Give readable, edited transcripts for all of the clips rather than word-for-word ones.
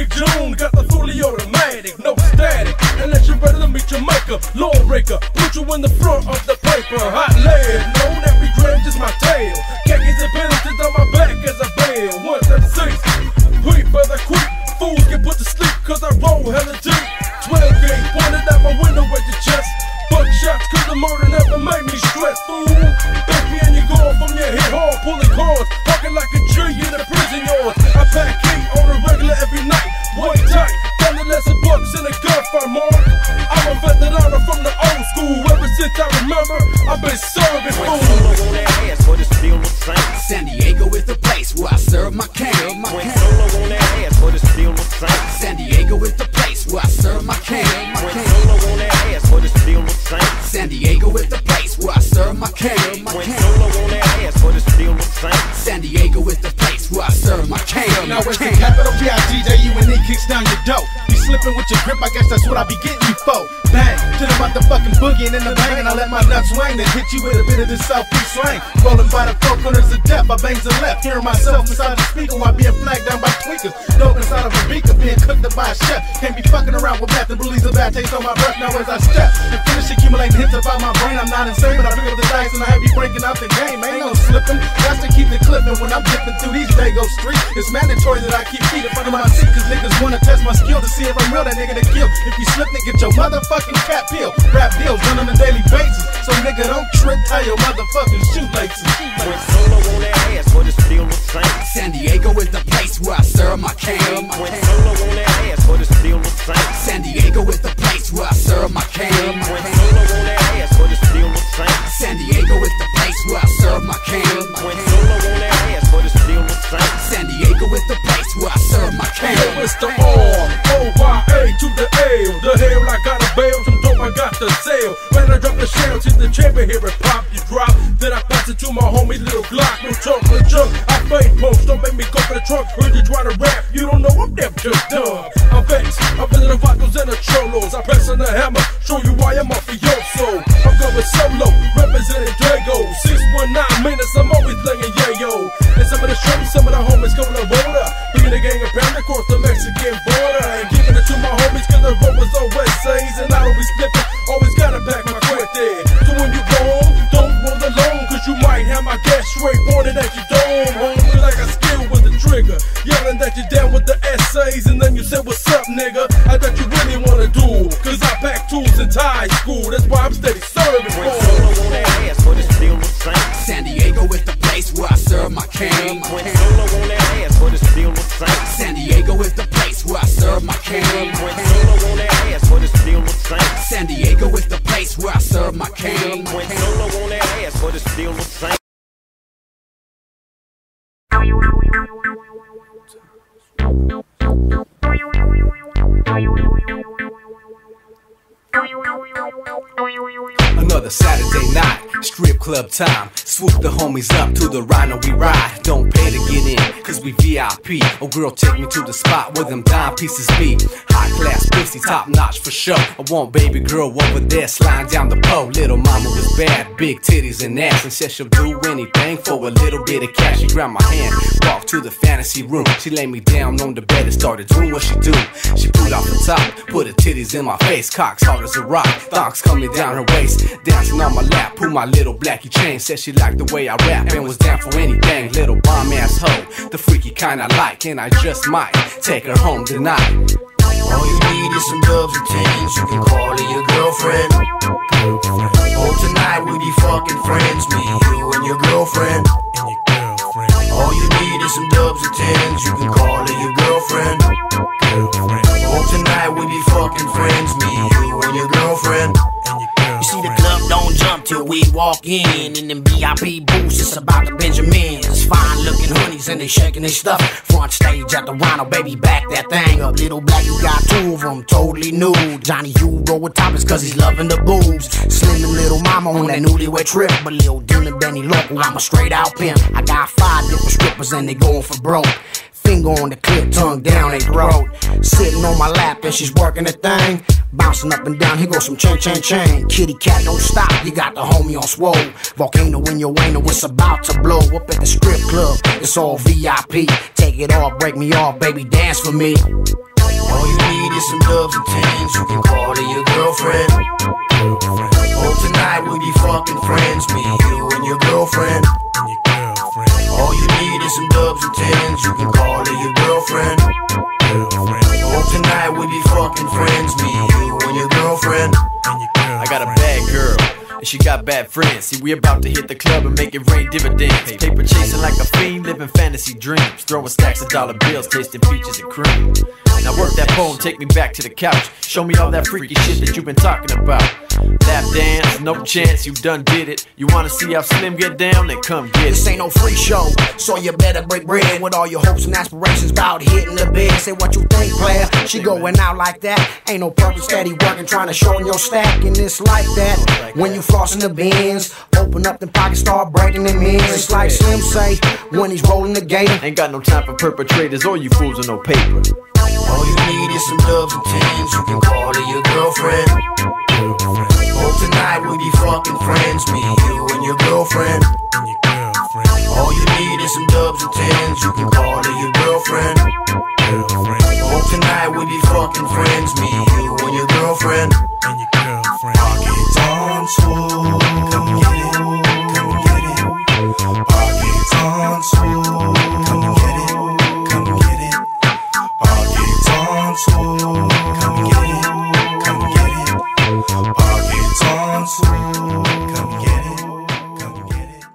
Big June, got the fully automatic, no static. Unless you're ready to meet your maker, lawbreaker, put you in the front of the paper. Hot lead, known every gram just my tail. Khakis and penalties on my back as I bail. 136, quick for the quick. Fools get put to sleep cause I roll hella deep. 12 gauge pointed out my window at your chest. Buck shots cause the murder never made me stress, fool. Baby, and you going from your hit hard, pulling cards, walking like a tree in a prison yard. I pack heat on a regular every night, white tight, $10 bucks in a gunfire mark. I'm a veteran from the old school. Ever since I remember, I've been serving food. Solo on that ass, but it's still the same. San Diego is the place where I serve my cane. Went solo on that ass, but it's still the same. San Diego is the place where I serve my cane. Went solo on that ass, but it's still the same. San Diego is the place where I serve my cane. Went solo on that ass, but it's still the same. San Diego is the place where I serve my cane. Now it's the capital P-I-G-J-U-N-E kicks down your dope. You slipping with your grip, I guess that's what I be getting you for. Bang, to the motherfucking boogie and in the bang, and I let my nuts swing, then hit you with a bit of this Southeast slang. Rolling by the 4 corners of death, I bangs the left, hearing myself inside the speaker while being flagged down by tweakers. Dope inside of a beaker, being cooked up by a chef. Can't be fucking around with meth and bullies a bad taste on my breath. Now as I step and finish accumulating hits about my brain, I'm not insane, but I pick up the dice and I have you breaking out the game. Ain't no slipping, got to keep the clipping when I'm dipping through these Dago streets. It's mandatory that I keep feet in front of my seat, cause niggas wanna test my skill to see if I'm real, that nigga to kill. If you slip, nigga, get your motherfucking cap peeled. Rap deals done on a daily basis, so nigga don't trip, tie your motherfucking shoelaces. Went solo on that ass, but it's still the same. San Diego is the place where I serve my cane. Went solo on that ass, but it's still the same. San Diego is the place where I serve my cane. Went solo on that ass, but it's still the same. San Diego is the place where I serve my cane. Went solo on that ass, but it's still the same. San Diego is the place where I serve my cane. Yo, it's the R-O-Y-A to the L. The hell I got a bail, some dope I got to sell. When I drop the shell, see the champion here and pop, you drop. Then I pass it to my homie Little Glock. No chocolate junk, I fade post, don't make me go for the trunk. Heard you try to rap, you don't know I'm damn just dumb. I'm vexed, I'm feeling the vatos and the cholos. I'm pressing the hammer, show you why I'm mafioso. I'm going solo, representing Drago. 619 minutes, I'm always laying yayo. And some of the shrimp, some of the homies going to roll up. Bringing the gang around across the Mexican border. And giving it to my homies cause the road was on West Says. And I don't be slipping, always gotta pack my quick there. So when you go home, don't roll alone, cause you might have my gas straight pointed at your dome. Homie, like a skill with the trigger. Yelling that you're down with the essays. And then you said, what's up, nigga? I thought you really wanna do. Cause I pack tools in high school. That's why I'm steady serving for. Went solo on that ass, but it's still the same. San Diego is the place where I serve my cane. Went solo on that ass, but it's still the same. San Diego is the place where I serve my cane. Went solo on that ass, but it's still the same. San Diego is the place where I serve my cane. Went solo on that ass, but it's still the same. Another Saturday night, strip club time. Swoop the homies up to the Rhino, we ride. Don't pay to get in, cause we VIP. Oh girl, take me to the spot where them dime pieces be. High class pussy, top notch for sure. I want baby girl over there sliding down the pole. Little mama was bad, big titties and ass, and said she'll do anything for a little bit of cash. She grabbed my hand, walked to the fantasy room. She laid me down on the bed and started doing what she do. She pulled off the top, put her titties in my face. Cocks hard as a rock, thongs coming down her waist. Dancing on my lap, pull my little blackie chain. Said she liked the way I rap and was down for anything. Little bomb ass hoe, the freaky kind I like, and I just might take her home tonight. All you need is some dubs and tens. You can call her your girlfriend. Oh, tonight we be fucking friends, me, you and your girlfriend. All you need is some dubs and tens. You can call her your girlfriend. Oh, tonight we be fucking friends, me, you and your girlfriend. You see the club don't jump till we walk in. In them VIP booths, it's about the Benjamins. Fine looking honeys and they shaking their stuff. Front stage at the Rhino, baby, back that thing up. Little Black, you got 2 of them, totally nude. Johnny Hugo with toppers cause he's loving the boobs. Slim and little mama on that newlywed trip. But Lil Dylan, Benny Local, I'm a straight out pimp. I got 5 different strippers and they going for broke. Finger on the clip, tongue down they throat. Sitting on my lap and she's working the thing. Bouncing up and down, here goes some chain, chain, chain. Kitty cat, don't stop, you got the homie on swole. Volcano in your anal, it's about to blow. Up at the strip club, it's all VIP. Take it off, break me off, baby, dance for me. All you need is some dubs and tens. You can call her your girlfriend. Oh, tonight we be fucking friends, me, you and your girlfriend. All you need is some dubs and tens. You can call her your girlfriend. Oh, tonight we be fucking friends, me, you and your girlfriend. I got a bad girl, and she got bad friends. See, we about to hit the club and make it rain dividends. Paper chasing like a fiend, living fantasy dreams. Throwing stacks of dollar bills, tasting peaches and cream. Now work that pole, take me back to the couch. Show me all that freaky shit that you've been talking about. Lap dance, no chance, you done did it. You wanna see how Slim get down? Then come get it. This ain't no free show, so you better break bread with all your hopes and aspirations about hitting the bed. Say what you think, player. She going out like that. Ain't no purpose, steady working, trying to shorten your stack. And it's like that when you flossing the bins. Open up them pockets, start breaking them in. It's like Slim say when he's rolling the gator. Ain't got no time for perpetrators or you fools with no paper. All you need is some dubs and tens. You can call her your girlfriend. Oh, tonight we be fucking friends, me, you and your girlfriend. All you need is some dubs and tens. You can call her your girlfriend. Oh, tonight we be fucking friends, me, you and your girlfriend. Pockets on swole, come get it, come get it. Pockets on swole, come get it, come get it. Pockets on swole, come get it, come get it. Pockets on swole, come get it, come get it.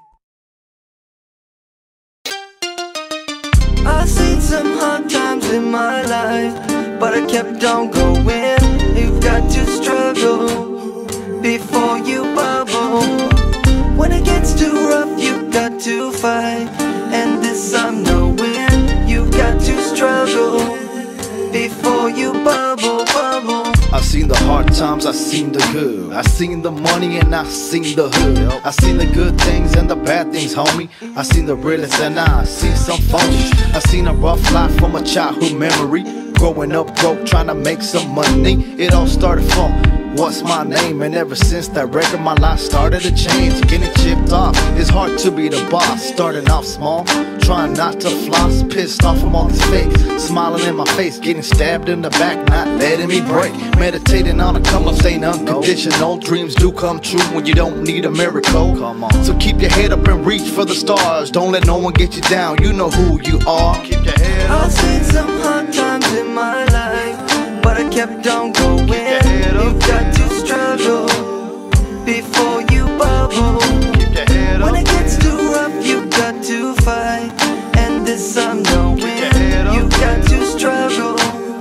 I've seen some hard times in my life, but I kept on going. You've got to struggle before you bubble. When it gets too rough, you've got to fight. And this I'm knowing. You've got to struggle before you bubble, bubble. I seen the hard times, I seen the good. I seen the money and I seen the hood. I seen the good things and the bad things, homie. I seen the realest and I seen some phony. I seen a rough life from a childhood memory. Growing up broke, trying to make some money. It all started from What's My Name, and ever since that record my life started to change. Getting chipped off, it's hard to be the boss. Starting off small, trying not to floss. Pissed off from all this fake, smiling in my face. Getting stabbed in the back, not letting me break. Meditating on a couple, saying unconditional. Dreams do come true when you don't need a miracle. Come on. So keep your head up and reach for the stars. Don't let no one get you down, you know who you are. Keep your head up. I've seen some hard times in my life, but I kept on going. You've got to struggle before you bubble. Keep your head up. When it gets too rough, you've got to fight. And this I'm knowing. You've got to struggle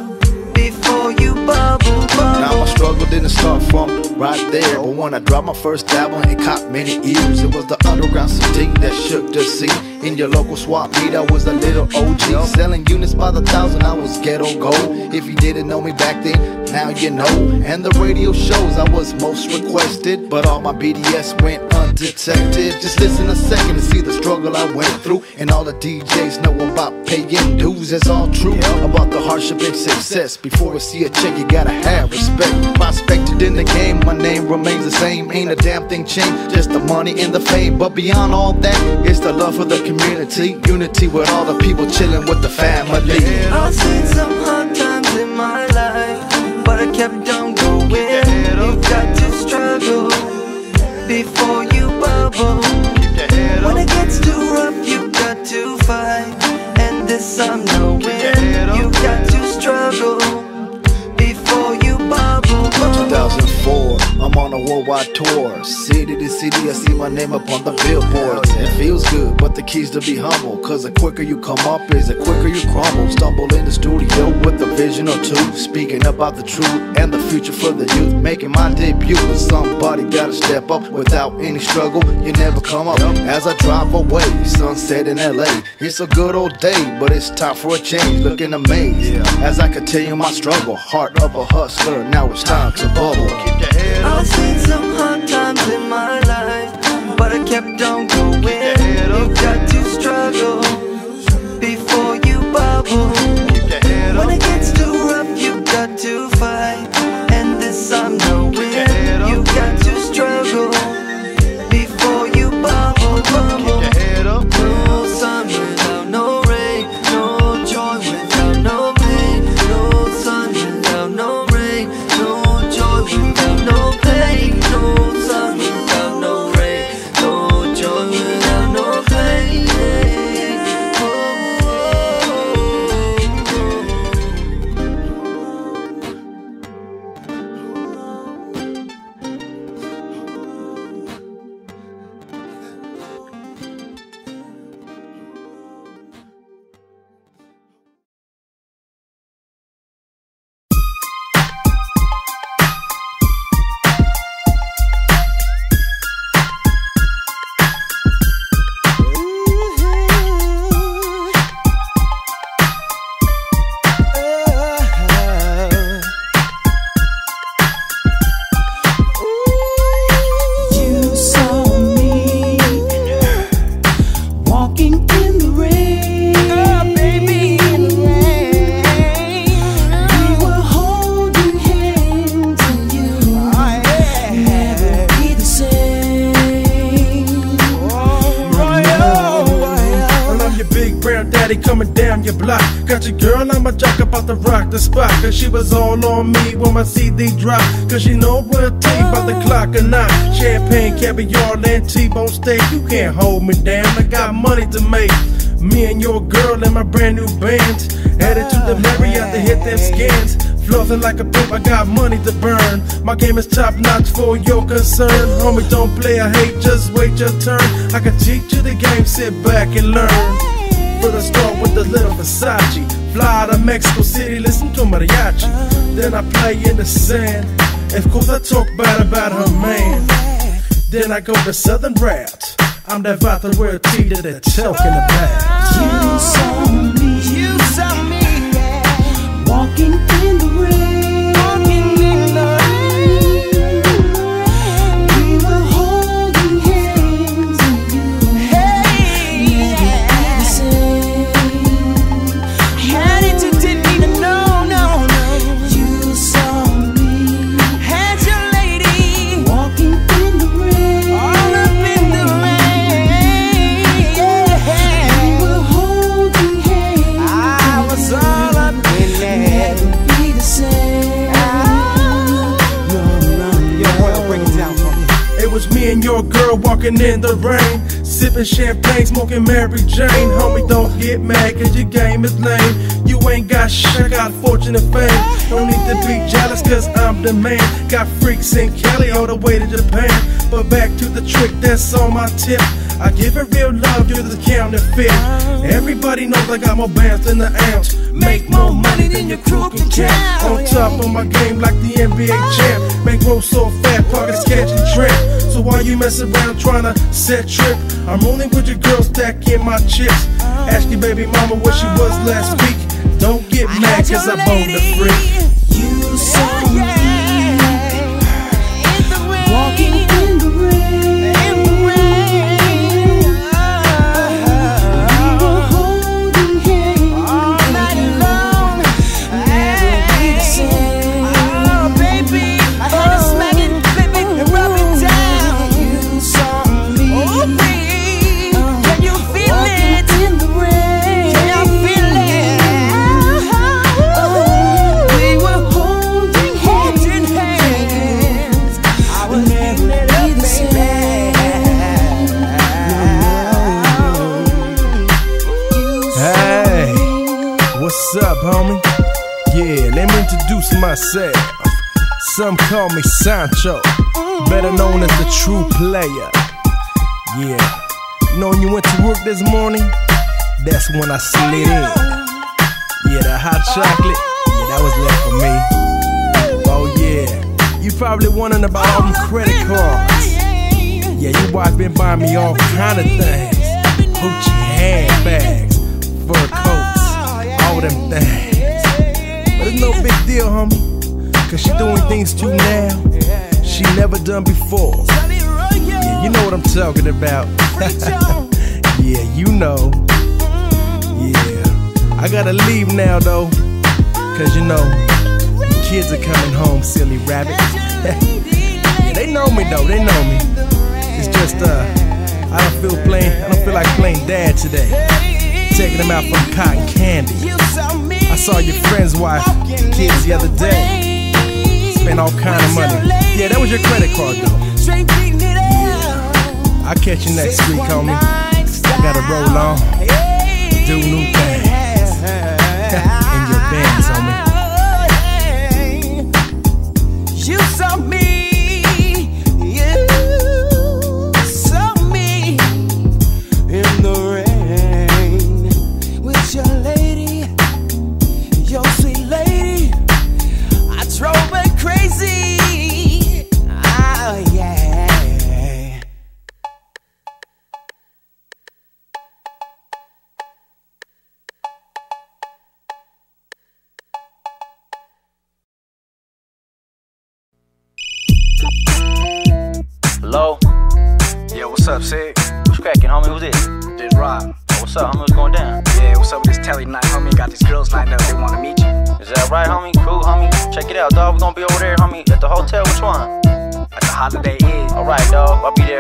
before you bubble, bubble. Now my struggle didn't start from right there, but when I dropped my first album, it caught many ears. It was the underground CD that shook the scene. In your local swap meet, I was a little OG, selling units by the thousand. I was ghetto gold. If you didn't know me back then, now you know. And the radio shows I was most requested, but all my BDS went undetected. Just listen a second to see the struggle I went through, and all the DJs know about paying dues. It's all true about the hardship and success. Before we see a check, you gotta have respect. Prospected in the game, my name remains the same. Ain't a damn thing changed, just the money and the fame. But beyond all that, it's the love for the community. Unity with all the people chilling with the family. I've seen some hard times in my life, but I kept on going. You've got to struggle before you bubble. When it gets too rough, you've got to fight. And this I'm knowing. You've got to struggle before you bubble, bubble. 2004, I'm on a worldwide tour. City to city, I see my name up on the billboards. It feels good, but the key's to be humble. Cause the quicker you come up is the quicker you crumble. Stumble in the studio with a vision or two, speaking about the truth and the future for the youth. Making my debut, but somebody gotta step up. Without any struggle, you never come up. As I drive away, sunset in LA. It's a good old day, but it's time for a change. Looking amazed as I continue my struggle. Heart of a hustler, now it's time to bubble. Keep your head up. I've seen some hard times in my life, but I kept on going. You've got to struggle before you bubble. When it gets too rough, you've got to fight. And this I'm knowing. You've got to struggle before you bubble, bubble. No sun without no rain, no joy without no pain, no sun Everybody coming down your block. Got your girl on my jock about to rock the spot. Cause she was all on me when my CD dropped. Cause she know real T about the clock or not. Champagne, caviar, and T-bone steak. You can't hold me down, I got money to make. Me and your girl in my brand new band. Headed to the Marriott to hit them skins. Flossing like a pimp, I got money to burn. My game is top notch for your concern. Homie, don't play, I hate, just wait your turn. I can teach you the game, sit back and learn. First start with the little Versace. Fly to Mexico City, listen to mariachi. Then I play in the sand. Of course I talk bad about her man. Then I go the southern route. I'm that vato where a T to the talk in the back. You saw me, walking in the rain, we were holding hands and you never be the same. Had it you didn't even know, no. You saw me, had your lady, walking in the rain, all up in the rain. We were holding hands, I was all up in there. Never be the same. It was me and your girl walking in the rain, sipping champagne, smoking Mary Jane. Homie, don't get mad cause your game is lame. You ain't got shit, I got fortune and fame. Don't need to be jealous cause I'm the man. Got freaks in Cali all the way to Japan. But back to the trick that's on my tip. I give it real love, you're the counterfeit. Everybody knows I got more bands than the ounce. Make more money than your crew can count. On top of my game like the NBA champ. Make roll so fat, pockets catching tramp. So while you mess around trying to set trip, I'm rolling with your girl stacking my chips. Ask your baby mama where she was last week. Don't get mad cause I boned the freak. You saw me, walking in the rain. What's up, homie? Yeah, let me introduce myself. Some call me Sancho, better known as the true player. Yeah, you know when you went to work this morning, that's when I slid in. Yeah, that hot chocolate, yeah, that was left for me. Oh yeah, you probably wondering about all them credit cards. Yeah, your wife been buying me all kind of things. Gucci handbags, fur coats, all them things. But it's no big deal, homie, cause she doing things too now she never done before. Yeah, you know what I'm talking about. Yeah, you know. Yeah, I gotta leave now though, cause you know the kids are coming home, silly rabbit. Yeah, they know me though, they know me. It's just I don't feel like playing dad today. Taking them out for cotton candy. I saw your friend's wife, kids the other day. Spent all kind of money. Yeah, that was your credit card though. Yeah. I'll catch you next week, homie. Gotta roll on, do new things. In your bands, homie. You saw me. Hello? Yeah, what's up, Sig? What's cracking, homie? Who's this? This Rob. Oh, what's up, homie? What's going down? Yeah, what's up with this telly night, homie? Got these girls lined up, they wanna meet you. Is that right, homie? Cool, homie. Check it out, dog. We're gonna be over there, homie, at the hotel. Which one? At the Holiday Inn. Alright, dog. I'll be there.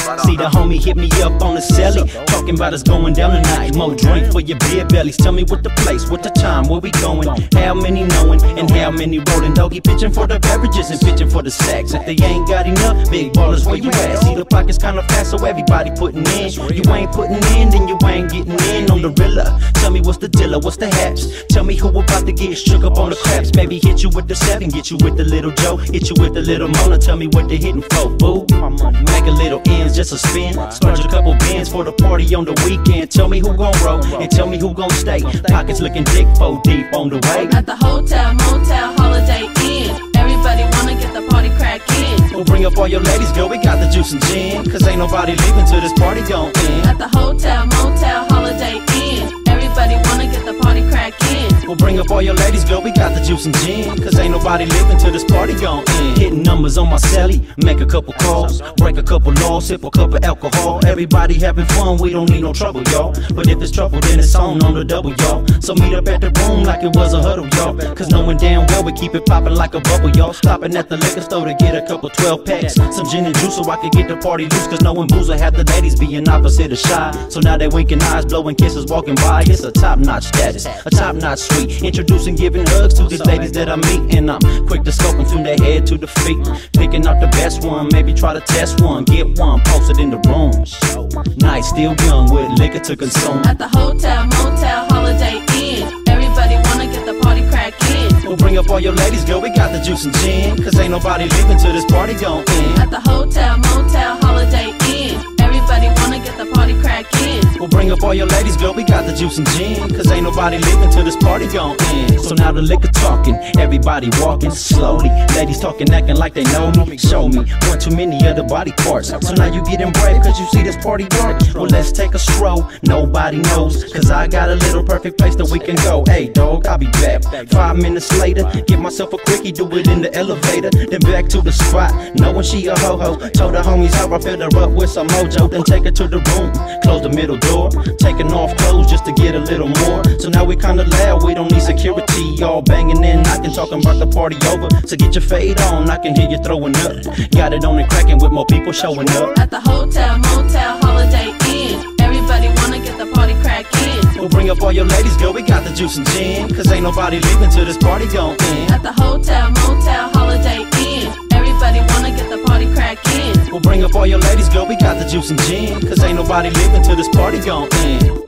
See the homie hit me up on the celly, talking about us going down tonight. More drink for your beer bellies. Tell me what the place, what the time, where we going, how many knowing, and how many rolling. Doggy pitching for the beverages and pitching for the sacks. If they ain't got enough, big ballers, where you at? See the pockets kinda fast, so everybody putting in. You ain't putting in, then you ain't getting in on the rilla. Tell me what's the dealer, what's the haps? Tell me who about to get shook up on the craps. Baby, hit you with the 7, get you with the little Joe, hit you with the little Mona. Tell me what they hitting for, boo. Make a little ends, just a spin. Splurge a couple bins for the party on the weekend. Tell me who gon' roll, and tell me who gon' stay. Pockets looking thick, 4 deep on the way. At the hotel, motel, Holiday Inn. Everybody wanna get the party crackin'. We'll bring up all your ladies, girl, we got the juice and gin. Cause ain't nobody leaving till this party gon' end. At the hotel, motel, Holiday Inn. Everybody wanna get the party crackin'. We'll bring up all your ladies, girl, we got the juice and gin. Cause ain't nobody living till this party gon' end. Hitting numbers on my celly, make a couple calls, break a couple laws, sip a cup of alcohol. Everybody having fun, we don't need no trouble, y'all. But if it's trouble, then it's on the double, y'all. So meet up at the room like it was a huddle, y'all. Cause knowing damn well we keep it poppin' like a bubble, y'all. Stopping at the liquor store to get a couple 12 packs, some gin and juice so I can get the party loose. Cause knowing booze will have the ladies being opposite of shy. So now they winking eyes, blowing kisses, walking by. It's a top-notch status, a top-notch suite. Introducing, giving hugs to these ladies that I meet. And I'm quick to scope them from their head to the feet. Picking out the best one, maybe try to test one. Get one, posted in the room. Night still young with liquor to consume. At the hotel, motel, Holiday Inn. Everybody wanna get the party crackin'. We'll bring up all your ladies, girl, we got the juice and gin. Cause ain't nobody leaving till this party gon' end. At the hotel, motel, Holiday Inn. Everybody wanna get the party crackin'. We'll bring up all your ladies, girl, we got the juice and gin. Cause ain't nobody leaving till this party gon' end. So now the liquor talking, everybody walking slowly. Ladies talking, acting like they know me. Show me one too many other body parts. So now you getting brave cause you see this party dark. Well, let's take a stroll, nobody knows. Cause I got a little perfect place that we can go. Hey dog, I'll be back 5 minutes later. Get myself a quickie, do it in the elevator. Then back to the spot, knowing she a ho-ho. Told the homies how I filled her up with some mojo. Then take her to the room, close the middle door. Taking off clothes just to get a little more. So now we kinda loud, we don't need security. All banging and knocking, talking about the party over. So get your fade on, I can hear you throwing up. Got it on and cracking with more people showing up. At the hotel, motel, Holiday Inn. Everybody wanna get the party crackin'. We'll bring up all your ladies, girl, we got the juice and gin. Cause ain't nobody leaving till this party gon' end. At the hotel, motel, Holiday Inn. Everybody wanna get the party crackin'. We'll bring up all your ladies, girl, we got the juice and gin. Cause ain't nobody leaving till this party gon' end.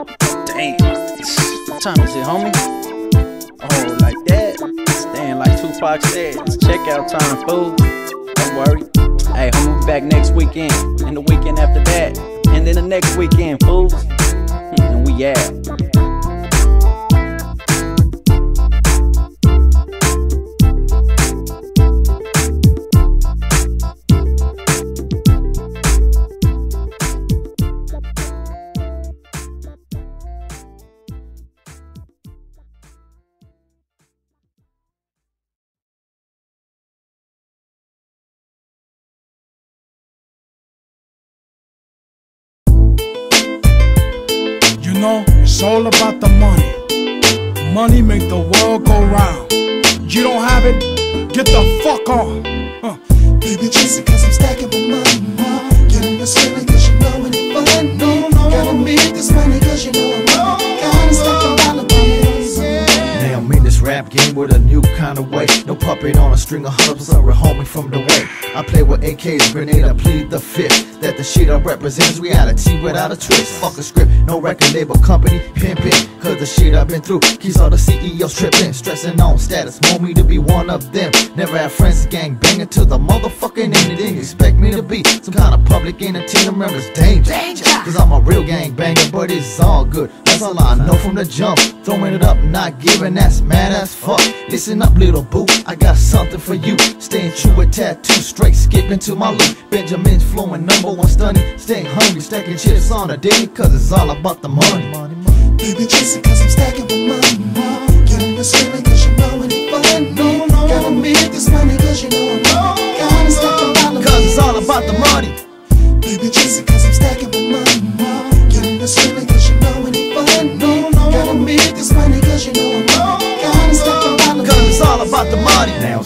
Damn, what time is it, homie? Oh, like that? Staying like Tupac said, it's checkout time, fool. Don't worry. Hey, homie, we back next weekend, and the weekend after that, and then the next weekend, fools. And we out. You know, it's all about the money. Money make the world go round. You don't have it, get the fuck on. Baby, chasing cause I'm stacking my money. Getting this feeling cause you know it ain't fun. Gotta make this money cause you know I'm gotta stack a dollar bills. Now I'm in this rap game with a new kind of way. No puppet on a string of hubs or a homie from the way. I play with AKs, grenade, I plead the fifth. That the shit I represent is reality without a twist. Fuck a script, no record label company pimping. Cause the shit I've been through keeps all the CEOs tripping. Stressing on status, want me to be one of them. Never had friends gang banging to the motherfucking end. They didn't expect me to be some kind of public entertainer. Remember it's danger. Cause I'm a real gang banger, but it's all good. That's all I know from the jump. Throwing it up, not giving, that's mad as fuck. Listen up, little boo, I got something for you. Staying true with tattoo, straight skipping to my loot. Benjamin's flowing, #1 stunning. Staying hungry, stacking chips on a daily, cause it's all about the money. Baby, chasing cause I'm stacking my money. Getting this feeling cause you know it ain't fun. Gotta make this money cause you know I'm gotta stack a dollar. Cause it's all about the money. Baby, chasing cause I'm stacking my money. Getting this feeling cause you know it ain't fun. Gotta make this money cause you know I'm gotta stack a dollar. Cause it's all about the money. Now it's all about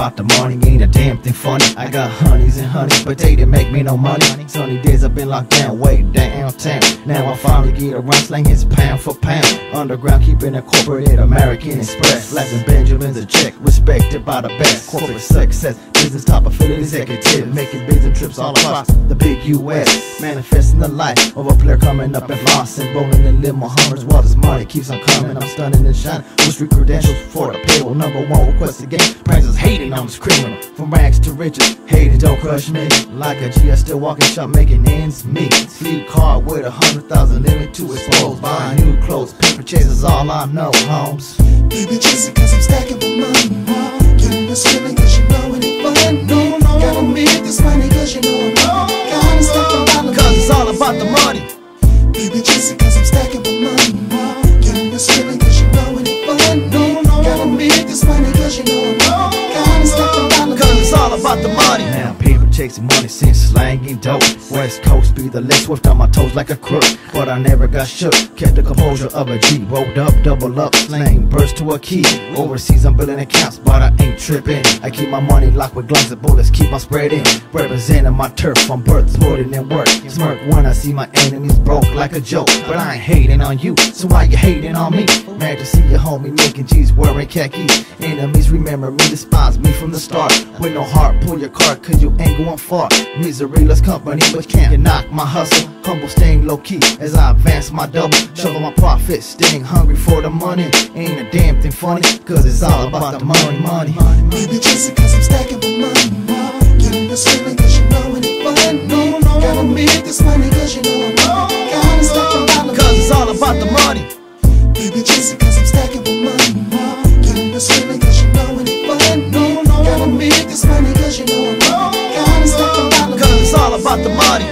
about the money, ain't a damn thing funny. I got honeys and honeys, but they didn't make me no money. Sunny days I've been locked down, way downtown. Now I finally get around slanging pound for pound. Underground keeping incorporated American Express. Flashing Benjamin's a check, respected by the best. Corporate success, business top affiliate executive, making business trips all across the big US. Manifesting the life of a player coming up and flossing, rolling in limo Hummers while this money keeps on coming. I'm stunning and shining with street credentials for the payroll. #1 request the game, prices hating, I'm criminal. From rags to riches, hating don't crush me. Like a G, I still walking shop making ends meet. Sleep car with 100,000 limit to expose. Buying new clothes, paper chases all I know, homes. Baby chasing cause I'm stacking for money. Getting this feeling cause you know it ain't fun. No, gotta make this money cause you know I'm gotta stack the dollar cause it's all about the money. Baby chasing cause I'm stacking for money. Getting this feeling cause you know it ain't fun. No, gotta make this money cause you know I'm gotta stack the dollar cause it's all about the money. Now people chasing money since slanging dope. West Coast be the less swift on my toes like a crook, but I never got shook. Kept the composure of a G, rolled up, double up, slang, burst to a key. Overseas I'm building accounts, but I ain't tripping. I keep my money locked with gloves and bullets, keep on spreading. Representing my turf from birth, putting in work. Smirk when I see my enemies broke like a joke, but I ain't hating on you, so why you hating on me? Mad to see your homie making G's wearing khakis. Enemies remember me, despise me from the start. With no heart, pull your card cause you ain't going far. Miseryless company, but can't knock my hustle. Humble, staying low key as I advance my double. Shovel my profits, staying hungry for the money. Ain't a damn thing funny, cause it's all about the money. Baby chasing cause I'm stacking for money. Getting this feeling cause you know it ain't fun. No, gotta make this money cause you know I'm gotta stack the dollar cause it's all about the money. Baby chasing cause I'm stacking for money. Getting this feeling cause you know it ain't fun. No, gotta make this money cause you know I'm gotta stack the dollar cause it's all about the money.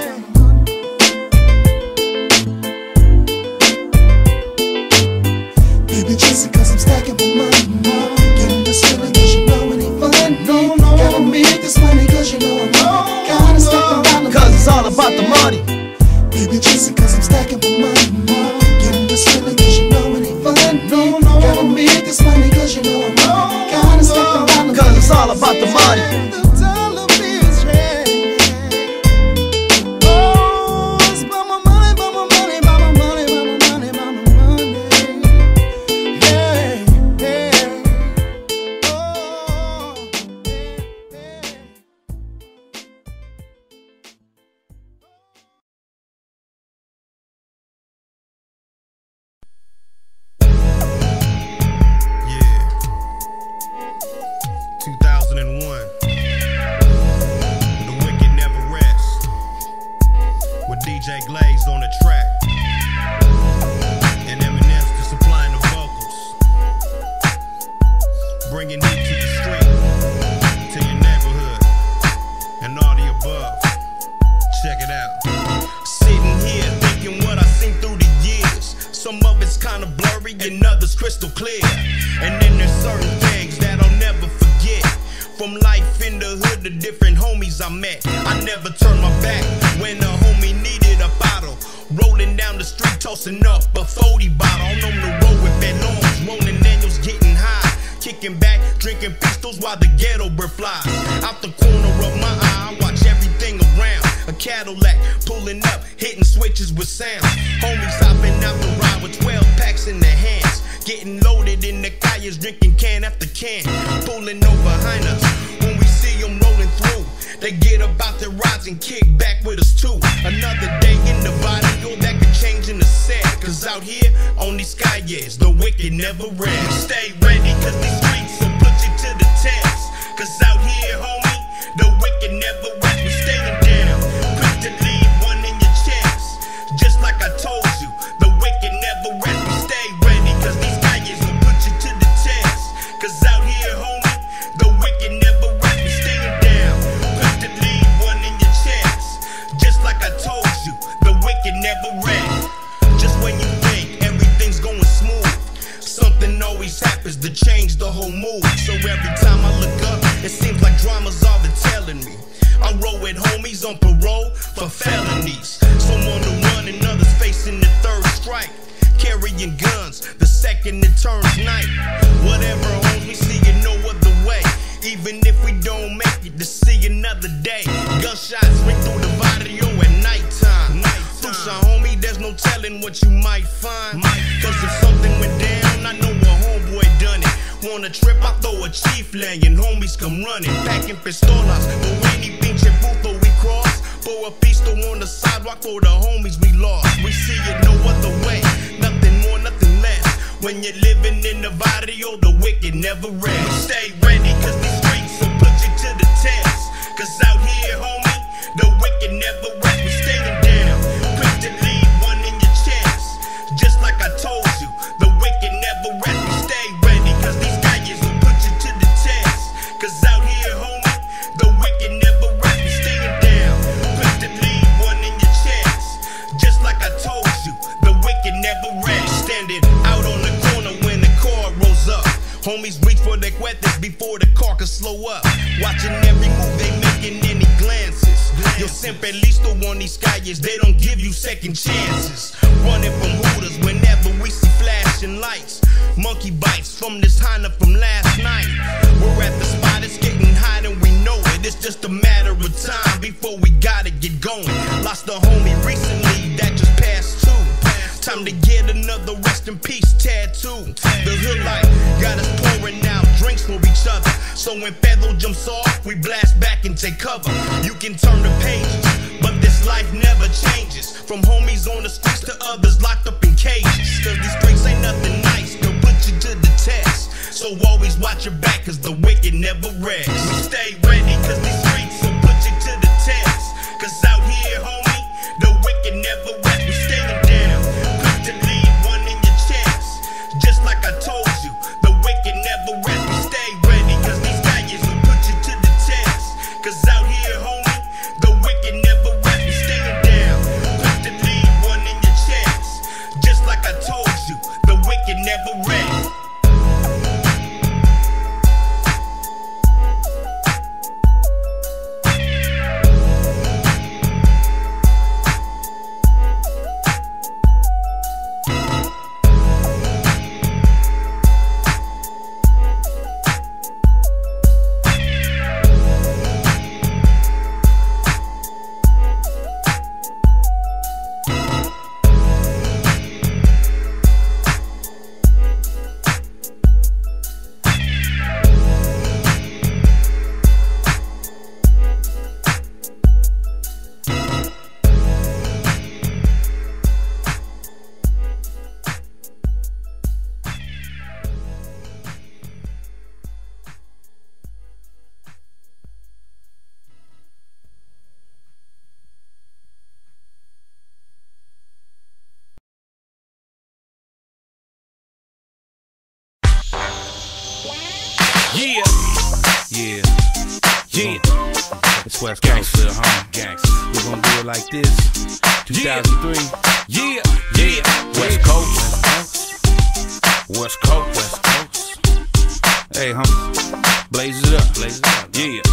Baby chasing cause I'm stacking for money. Getting this feeling cause you know it ain't fun. No, gotta make this money cause you know I'm gotta stack the dollar cause it's all about the money. Baby chasing cause I'm stacking for money. Getting this feeling cause you know it ain't fun. No, gotta make this money cause you know I'm gotta stack the dollar cause it's all about the money. Carrying guns, the second it turns night. Whatever homes we see it no other way. even if we don't make it to see another day. Gunshots ring through the barrio at nighttime. Tucson, homie, there's no telling what you might find. Cause if something went down, I know a homeboy done it. On a trip, I throw a chief laying, homies come running. Packing pistolas, but any pinche puto we cross. For a pisto on the sidewalk for the homies we lost. We see it no other way, nothing more, nothing less. When you're living in the barrio, the wicked never rest. Stay ready, cause these streets will put you to the test. Cause out here, homie, the wicked never rest. We staying down, quick to leave one in your chest. Just like I told you, the wicked never rest. We stay ready, cause these guys will put you to the test. Cause out here, homie, the wicked never rest. We staying down, quick to leave one in your chest. Just like I told you, the wicked never rest. Standing out on the corner when the car rolls up. Homies reach for their cuetes before the car can slow up. Watching every move they making, any glances. Yo siempre listo on these calles, they don't give you second chances. Running from hooters whenever we see flashing lights. Monkey bites from this Honda from last night. We're at the spot, it's getting hot and we know it. It's just a matter of time before we gotta get going. Lost a homie recently that just passed too. Time to get another rest in peace tattoo. The hood life got us pouring out drinks for each other. So when Pedro jumps off, we blast back and take cover. You can turn the pages, but this life never changes. From homies on the streets to others locked up in cages. Cause these streets ain't nothing nice, they'll put you to the test. So always watch your back, cause the wicked never rest. Stay ready, cause these streets will put you to the test. Cause out here, homie, the wicked never rest. We staying down, quick to leave one in your chest. Just like I told you, the wicked never rest. We stay ready, cause these guys will put you to the test. Cause out here, homie, the wicked never rest. We staying down, quick to leave one in your chest. Just like I told you, the wicked never rest. Yeah, yeah, yeah. It's West Gangsta, huh? Gangsta. We're gonna do it like this. 2003. Yeah, yeah. West Coast. West Coast. West Coast. Hey, homie. Blaze it up. Blaze it up. Yeah.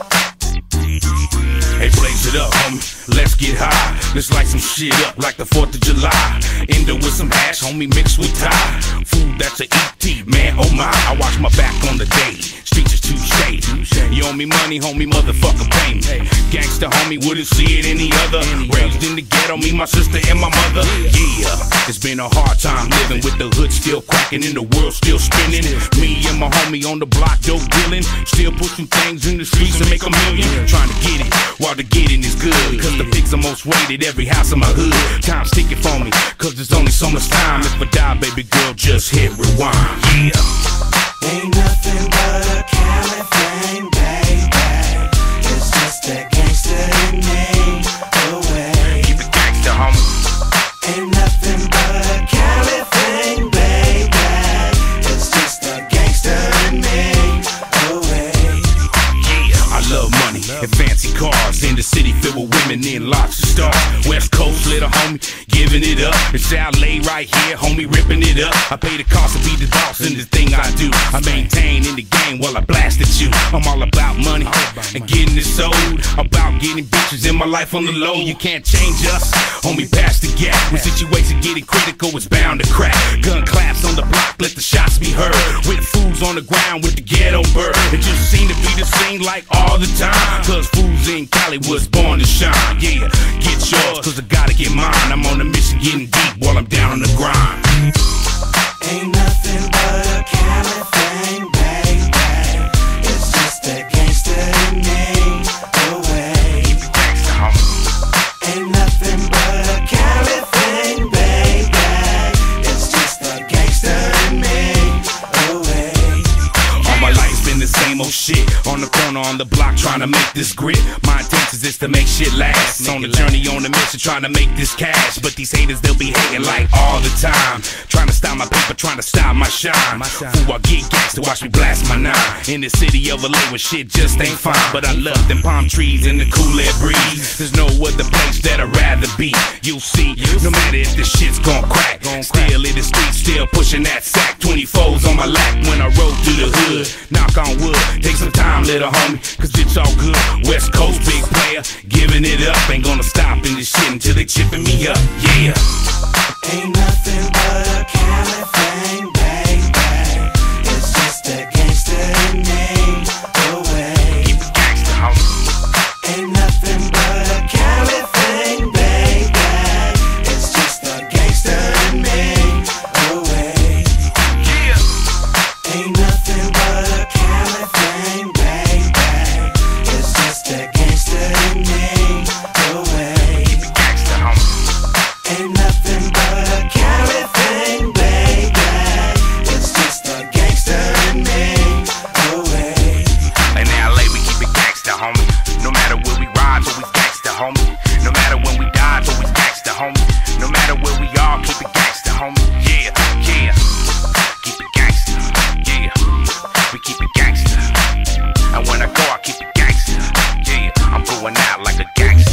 Hey, blaze it up, homie. Let's get high. Let's light some shit up like the 4th of July. End up with some hash, homie, mixed with Thai. Food that's a ET, man, oh my. I watch my back on the day. Streets is too shady. You owe me money, homie, motherfucker, pay me. Gangsta, homie, wouldn't see it any other. Raised in the ghetto, me, my sister, and my mother. Yeah, it's been a hard time living with the hood still cracking and the world still spinning. Me and my homie on the block, dope dealing. Still pushing things in the streets to make a million. Trying to get it while the getting is good. Cause the pigs are most rated, every house in my hood. Time's ticking for me, cause there's only so much time. If I die, baby girl, just hit rewind. Yeah. Ain't nothing but a Cali thing, baby. It's just that gangsta in me, away. Keep it gangsta, homie. Ain't nothing but a Cali thing, baby. It's just the gangsta in me, away. Yeah, I love money and fancy cars. In the city filled with women and lots of stars. West Coast lit a little homie, giving it up. It's Chalet right here, homie, ripping it up. I pay the cost to be the boss in this thing I do. I maintain in the game while I blast at you. I'm all about money and getting it sold. About getting bitches in my life on the low. You can't change us, homie, pass the gap. When situations getting critical, it's bound to crack. Gun claps on the block, let the shots be heard. With fools on the ground with the ghetto bird. It just seem to be the same like all the time. Cause fools in Cali was born to shine. Yeah, get yours, cause I gotta get mine. I'm on a mission getting deep while I'm down on the grind. Ain't nothing but a Cali thing, baby. It's just a gangster in me, away. Ain't nothing but a Cali thing, baby. It's just a gangster in me, away. All my life's been the same old shit. On the corner, on the block, trying to make this grit. My intentions is to make shit last. On the journey, on the mission, trying to make this cash. But these haters, they'll be hating like all the time. Trying to stop my paper, trying to stop my shine. Fool, I get gangsta, watch me blast my nine. In the city of LA where shit just ain't fine. But I love them palm trees and the cool air breeze. There's no other place that I'd rather be. You'll see, no matter if the shit's gon' crack. Still in the streets, still pushing that sack. 24s on my lap when I roll through the hood. Knock on wood, take some time, little homie, cause it's all good. West Coast big player, giving it up. Ain't gonna stop in this shit until they chipping me up, yeah. Ain't nothing but a Cali thing, baby. It's just a gangster in me, away. Keep it gangsta, homie. Ain't nothing but a Cali thing, baby. It's just a gangster in me, away. Yeah. Ain't nothing but a Cali thing, baby. It's just a gangster in me, away. Keep it gangsta, homie. Ain't nothing but a Cali thing, baby. It's just a gangster in me, away. In LA we keep it gangsta, homie. No matter where we ride, always gangsta, homie. No matter when we die, always gangsta, homie. No matter where we are, keep it gangsta, homie. Yeah, yeah. Keep it gangsta, yeah. We keep it gangsta. And when I go, I keep it gangsta. Yeah, I'm going out like a gangsta.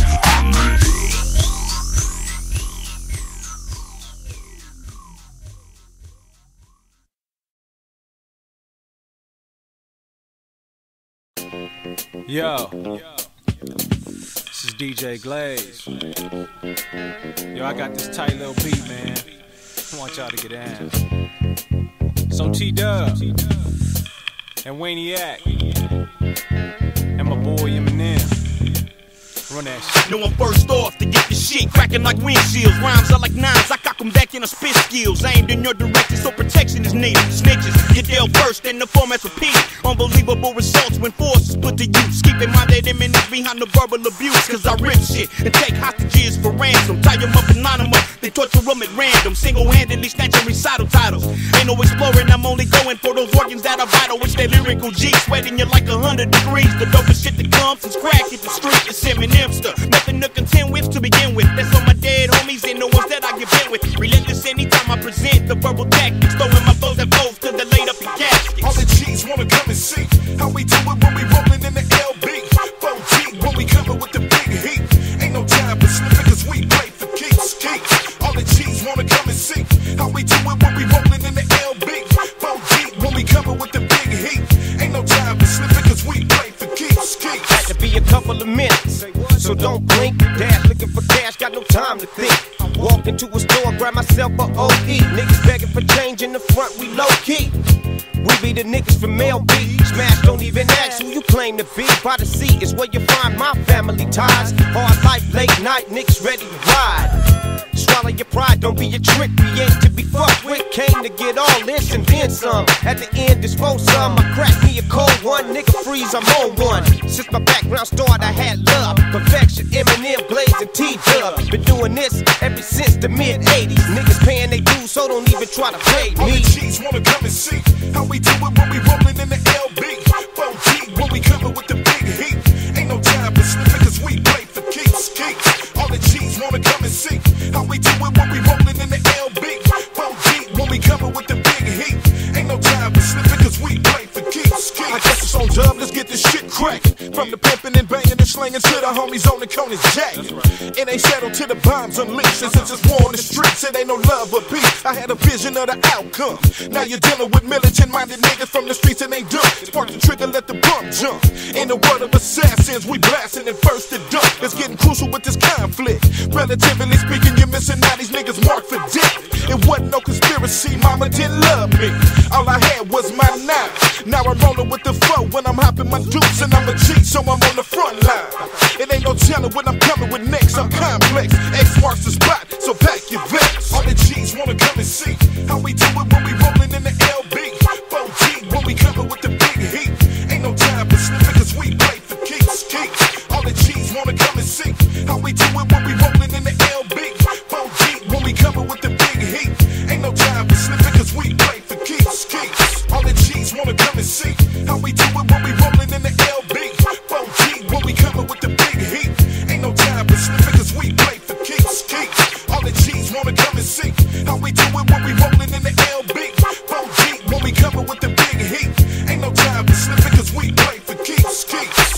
Yo, this is DJ Glaze. Yo, I got this tight little beat, man. I want y'all to get in. So T-Dub and Waniac and my boy Eminem. Run that shit. No, I'm first off to get the shit cracking like windshields. Rhymes are like nines, I cock them back in a spit skills. Aimed in your direction, so protection is needed. Snitches, get dealt first, and the format's repeated. Unbelievable results when force is put to use. Keep in mind that imminence behind the verbal abuse. Cause I rip shit and take hostages for ransom. Tie them up anonymous, they torture them at random. Single-handedly snatching recital titles. Ain't no exploring, I'm only going for those organs that are vital. Which that lyrical G, sweating you like 100 degrees. The dopest shit that comes since crack hit the street is Eminem stuff. Nothing to contend with to begin with. That's all my dead homies and the ones that I get in with. Relentless anytime I present the verbal tactics. Throwing my foes at foes till they're laid up in caskets. All the G's wanna come and see how we do it when we rollin' in the LB. 4G when we coming with the big heat. Ain't no time for slipping cause we play for keeps. All the G's wanna come and see how we do it when we rollin' in the LB. 4G when we coming with the big heat. Ain't no time for slipping cause we play for keeps. Had to be a couple of minutes, so don't blink. Dash looking for cash, got no time to think. Walk into a store, grab myself a OE. Niggas begging for change in the front, we low key. We be the niggas from LB. Smash, don't even ask who you claim to be. By the sea is where you find my family ties. Hard life, late night, niggas ready to ride. Swallow your pride, don't be a trick. We ain't to be fucked with. Came to get all this and then some. At the end, dispose some. I crack me a cold one, nigga freeze, I'm on one. Since my background started, I had love. Perfection, Eminem, Blaze, and T-Dub. Been doing this ever since the mid-80s. Niggas paying they dues, so don't even try to play me. All the G's wanna come and see how we do it when we rollin' in the LB. 4G when we coming with the big heat. Ain't no time for slipping cause we play for keeps. All the G's wanna come and see how we do it when we rollin' in the LB. 4G when we coming with the big heat. Ain't no time for slipping cause we play for keeps. I guess it's on dub, let's get this shit cracked. From the pimpin' and bangin' and slinging to the homies on the corners jacking. It ain't settled till the bombs unleashed. Since it's just war on the streets, it ain't no love or peace. I had a vision of the outcome. Now you're dealing with militant-minded niggas from the streets and they dumb. Spark the trigger, let the bump jump. In the world of assassins, we blasting and first to dump. It's getting crucial with this conflict. Relatively speaking, you're missing out these niggas marked for death. It wasn't no conspiracy, mama didn't love me. All I had was my knife. Now I'm rolling with the foe when I'm hopping my dukes, and I'm a G, so I'm on the front line. It ain't no telling when I'm coming with next. I'm complex. X marks the spot, so pack your vests. All the G's wanna come and see how we do it when we rolling in the LB. 4G when we coming with the big heat. Ain't no time for slipping, cause we play for keeps. All the G's wanna come and see how we do it when we rolling in the LB. 4G when we coming with the big heat. Ain't no time for slipping, cause we play for keeps. All the G's wanna come and see how we do it when we rolling in the LB. 4G when we coming with the big heat. Ain't no time for slipping, cause we play for keeps. All the G's wanna come and see how we do it when we rolling in the LB. 4G when we coming with the big heat. Ain't no time for slipping, cause we play for keeps.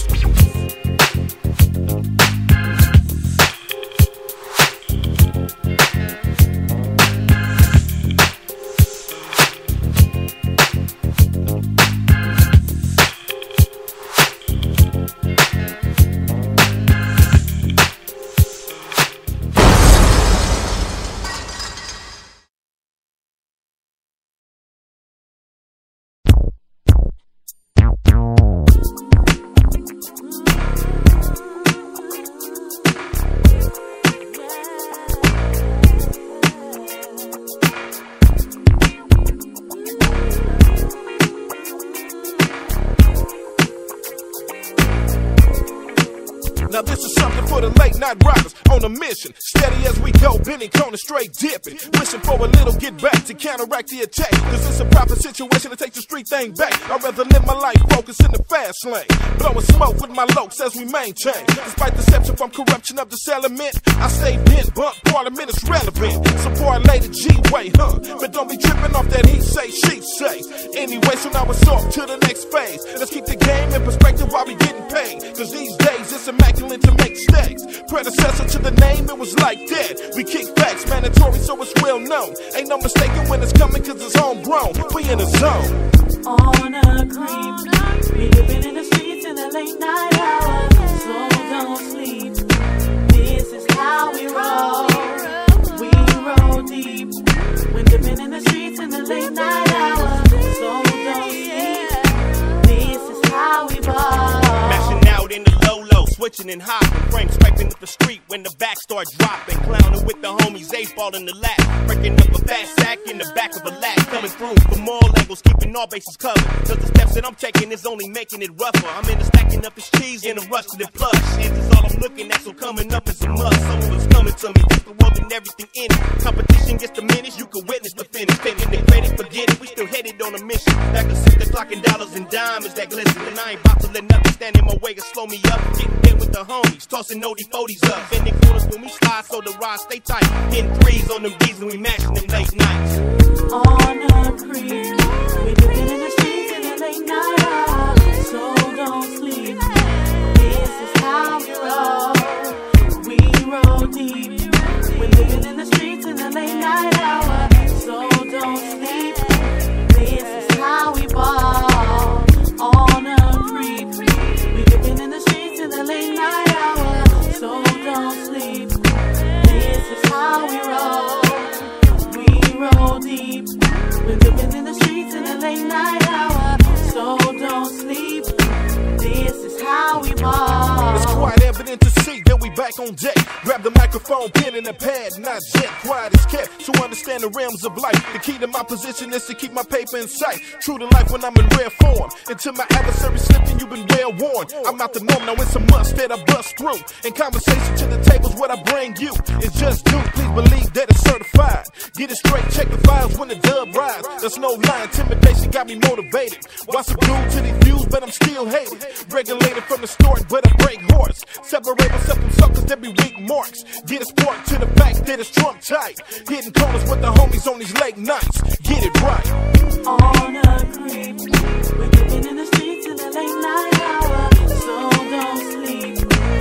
Now this is something for the late night riders on a mission. Steady as we go, bending corner, straight dipping. Wishing for a little get back to counteract the attack. Cause it's a proper situation to take the street thing back. I'd rather live my life focused in the fast lane. Blowing smoke with my lokes as we maintain. Despite deception from corruption of this element, I stay bent, bump, parliament is relevant. Support later G-way, but don't be tripping off that he say, she say. Anyway, so now it's off to the next phase. Let's keep the game in perspective while we getting paid. Cause these days it's immaculate to make mistakes. Predecessor to the name, it was like that. We kick backs, mandatory, so it's well known. Ain't no mistaking when it's coming, cause it's homegrown. We in the zone. On a creep, we living in the streets in the late night hours, so don't sleep. This is how we roll. We roll deep. We living in the streets in the late night hours, so don't sleep. This is how we ball. Mashing out in the low, switching and hopping, frame scraping up the street when the back starts dropping, clowning with the homies, 8-ball in the lap, breaking up a fat sack in the back of a lat, coming through from all angles, keeping all bases covered, cause the steps that I'm taking is only making it rougher. I'm in the stacking up this cheese in a rush to the plush, and this all I'm looking at, so coming up is a must. Someone's coming to me, just the world and everything in it. Competition gets diminished, you can witness the finish. Taking the credit, forget it, we still headed on a mission. Back to 6 o'clock in dollars and diamonds that glisten, and I ain't about to let nothing stand in my way or slow me up. Getting there with the homies, tossing 40s up, bending corners when we slide so the ride stay tight. Hitting threes on them D's and we mashing them late nights. On a creep, we living in the streets in the late night hours, so don't sleep. This is how we roll. We roll deep. We're living in the streets in the late night hours, so don't sleep. This is how we ball. On a creep, we living in the streets in the late night hours, so don't sleep. This is how we roll. We roll deep. We're living in the streets in the late night hour, so don't sleep. This is how we ball. It's quite evident to see that we back on deck. Grab the microphone, pen and a pad, not jet. Quiet is kept to understand the realms of life. The key to my position is to keep my paper in sight. True to life when I'm in rare form. Until my adversary slipping, you've been well warned. I'm out the norm, now it's a must that I bust through. In conversation to the table's what I bring you. It's just due, please believe that it's certified. Get it straight, check the files when the dub rise. There's no lie, intimidation got me motivated. Why subdued to these views, but I'm still hated. Regulated from the start, but I break horse. Separate myself from suckers that be weak marks. Get a sport to the fact that it's Trump tight. Hitting corners with the homies on these late nights. Get it right. On a creep, we're living in the streets in the late night hour, so don't sleep.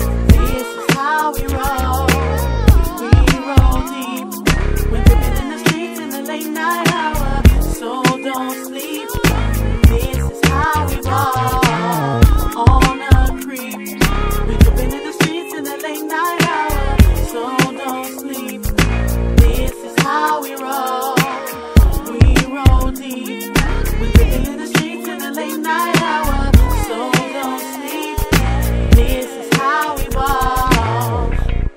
how we roll. We roll deep. We're living in the streets in the late night hour. So don't sleep. This is how we roll. On a creep. We're living in the streets in the late night hour. So don't sleep. This is how we roll. We roll deep. We're living in the streets in the late night hour. So don't sleep. This is how we roll.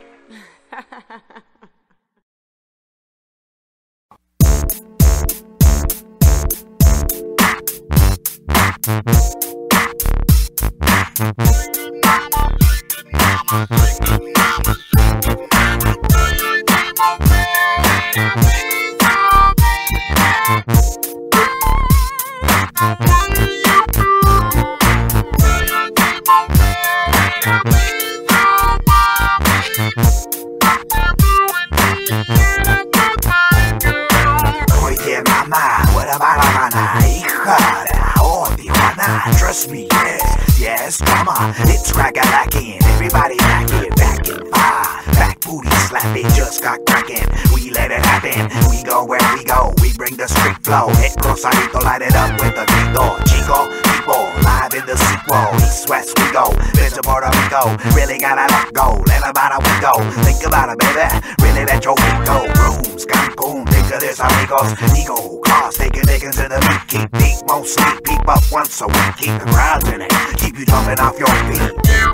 Oye mamá, what about Havana? Hija de la Tijuana. Trust me, yes, come on. It's crack-a-lackin', everybody backin', back booty slapping, just got crackin'. We let it happen, we go where we go. We bring the street flow, hit Rosarito, light it up with the grito. Chico, people, live in the sequel. East, west, we go, visit Puerto Rico. Really gotta let go, let about it we go. Think about it, baby, really let your feet go. Rooms, Cancun, think of this, amigos. Ego, cars, taking diggins in the meat. Keep deep, won't sleep, peep up once a week. Keep the crowd in it, keep you jumping off your feet.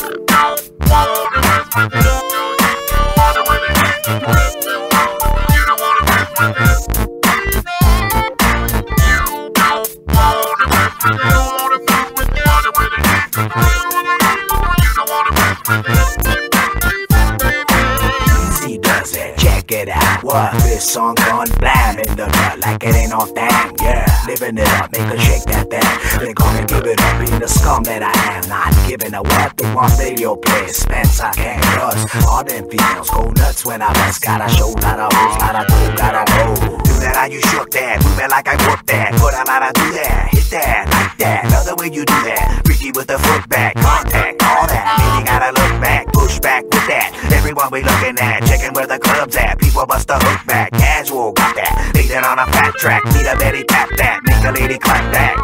Easy does it, check it out. What? This song gone blam in the gut like it ain't no thing, yeah. Living it up, make her shake that thing. They gonna give it up, being the scum that I am. Not giving a what, the one radio play. Spencer can't trust. All them females go nuts when I bust. Gotta show, gotta host, gotta go. Do that how you shook that, move it like I whooped that. Put a lot of do that, hit that, like that. Another way you do that, Ricky with the foot back, contact, all that. Meaning gotta look back, push back with that. Everyone we looking at, checking where the club's at. People bust the hook back, casual got that. Beat it on a fat track, need a Betty tap that, make a lady clap that.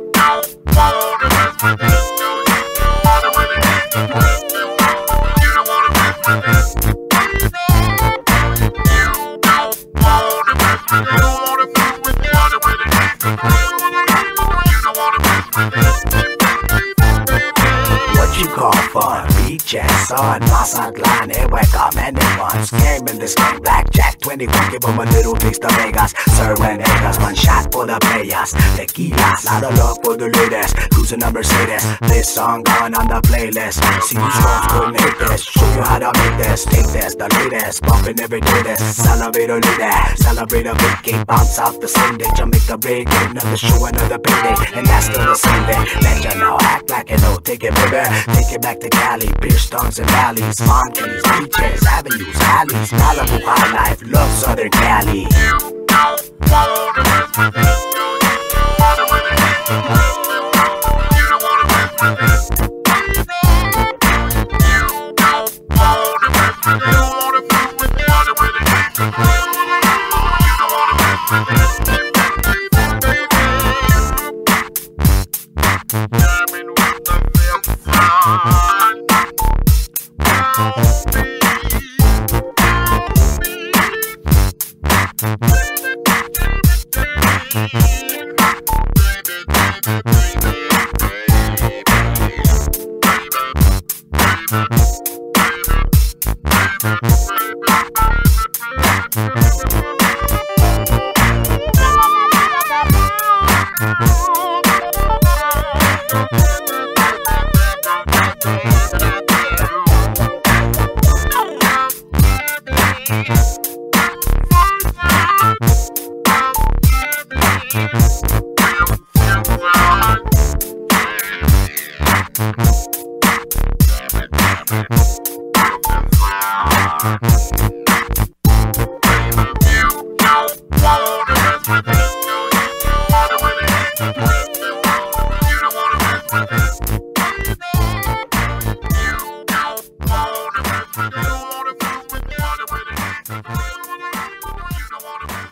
What you call fun? Beach and sun, Mazatlan, here we come anyone's game in this game. Blackjack 21, give them a little taste of Vegas. Serving Vegas, one shot for the players. Tequila, lot of love for the ladies. Cruising a Mercedes, this song going on the playlist. See you strong, couldn't hit this. Show you how to make this, take this, the latest. Bumping every day this, celebrate a day. Celebrate a big game, bounce out the same day. Jamaica break, another show, another payday. And that's still the same day. Let you know, act like you know, take it baby. Take it back to Cali, beach tongues and valleys. Monkeys, beaches, avenues, alleys. Malibu, high life, love Southern Cali.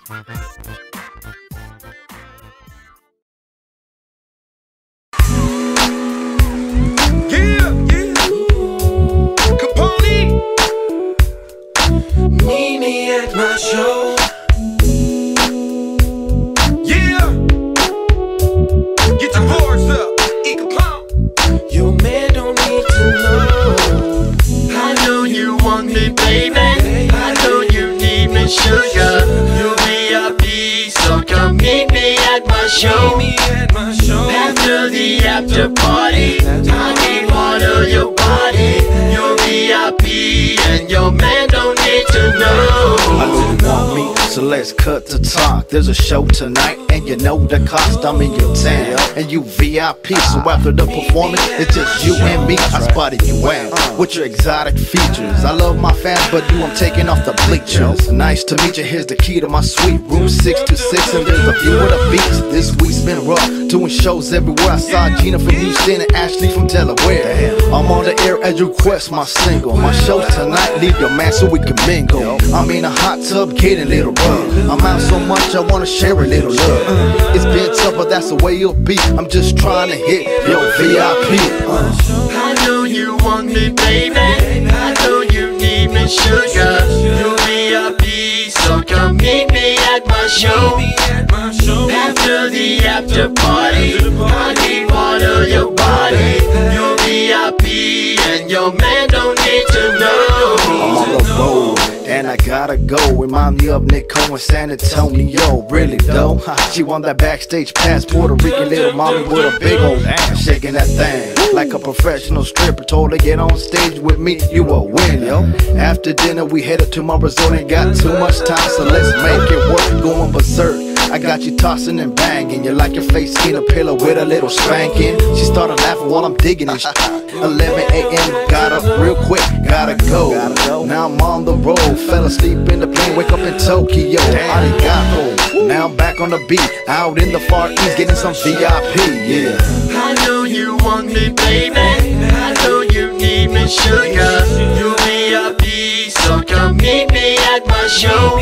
Meet me at my show. Yeah. Get your boards up. Eat Capone. Your man don't need to know. I know you want me, baby. I know you need me, sugar. You'll be happy, so come meet me at my show. After the after party, I need one of your body. You'll be happy, and your man don't need to know. I know you want me, so let's cut the talk. There's a show tonight, and you know the cost. I'm in your town, and you VIP. So after the performance, it's just you and me. I spotted you out with your exotic features. I love my fans, but you, I'm taking off the bleachers. Nice to meet you. Here's the key to my suite, room 626, and there's a view of the beach. This week's been rough, doing shows everywhere. I saw Gina from Houston and Ashley from Delaware. I'm on the air as you request my single. My show tonight, leave your man so we can mingle. I'm in a hot tub, getting a little rough. I'm out so much, I wanna share a little love. It's been tough, but that's the way it'll be. I'm just trying to hit your VIP. I know you want me, baby. I know you need me, sugar. You'll be happy, so come meet me at my show. After the after party, I need one of your body. You'll be happy, and your man don't need to know. I'm on the road, and I gotta go. Remind me of Nicole in San Antonio. Really though, she won that backstage pass. Puerto Rican little mommy with a big old ass, shaking that thing like a professional stripper. Told her get on stage with me, you a win, yo. After dinner we headed to my resort. Ain't got too much time, so let's make it work. Going berserk, I got you tossing and banging. You like your face in a pillow with a little spanking. She started laughing while I'm digging this 11 a.m. got up real quick, gotta go. Now I'm on the road, fell asleep in the plane, wake up in Tokyo. Arigato. Now I'm back on the beat, out in the Far East, getting some VIP, yeah. I know you want me, baby. I know you need me, sugar. You'll be happy, so come meet me at my show.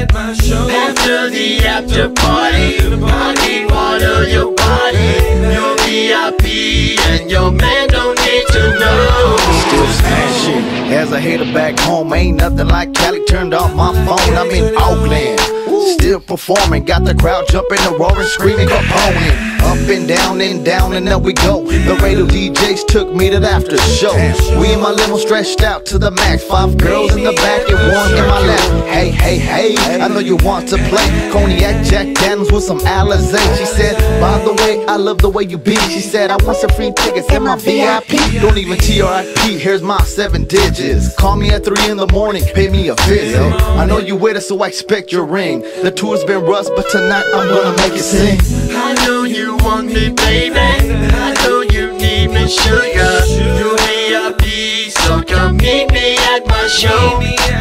After the after party, I need one of your body. You'll be happy, and your man don't need to know. Still smashing, as I headed back home. Ain't nothing like Cali, turned off my phone. I'm in Oakland, still performing. Got the crowd jumping and roaring, screaming, Capone. Up and down, and up we go. The radio DJs took me to the after show. We in my limo stretched out to the max. 5 girls in the back and 1 in my lap. Hey, hey, hey, I know you want to play Cognac Jack Daniels with some Alizé. She said, by the way, I love the way you be. She said, I want some free tickets in my VIP. Don't even TRIP, here's my 7 digits. Call me at 3 in the morning, pay me a visit. I know you with us, so I expect your ring. The tour's been rust, but tonight I'm gonna make it sing. I know you want me, baby. I know you need me, sugar. You'll be happy, so come meet me at my show.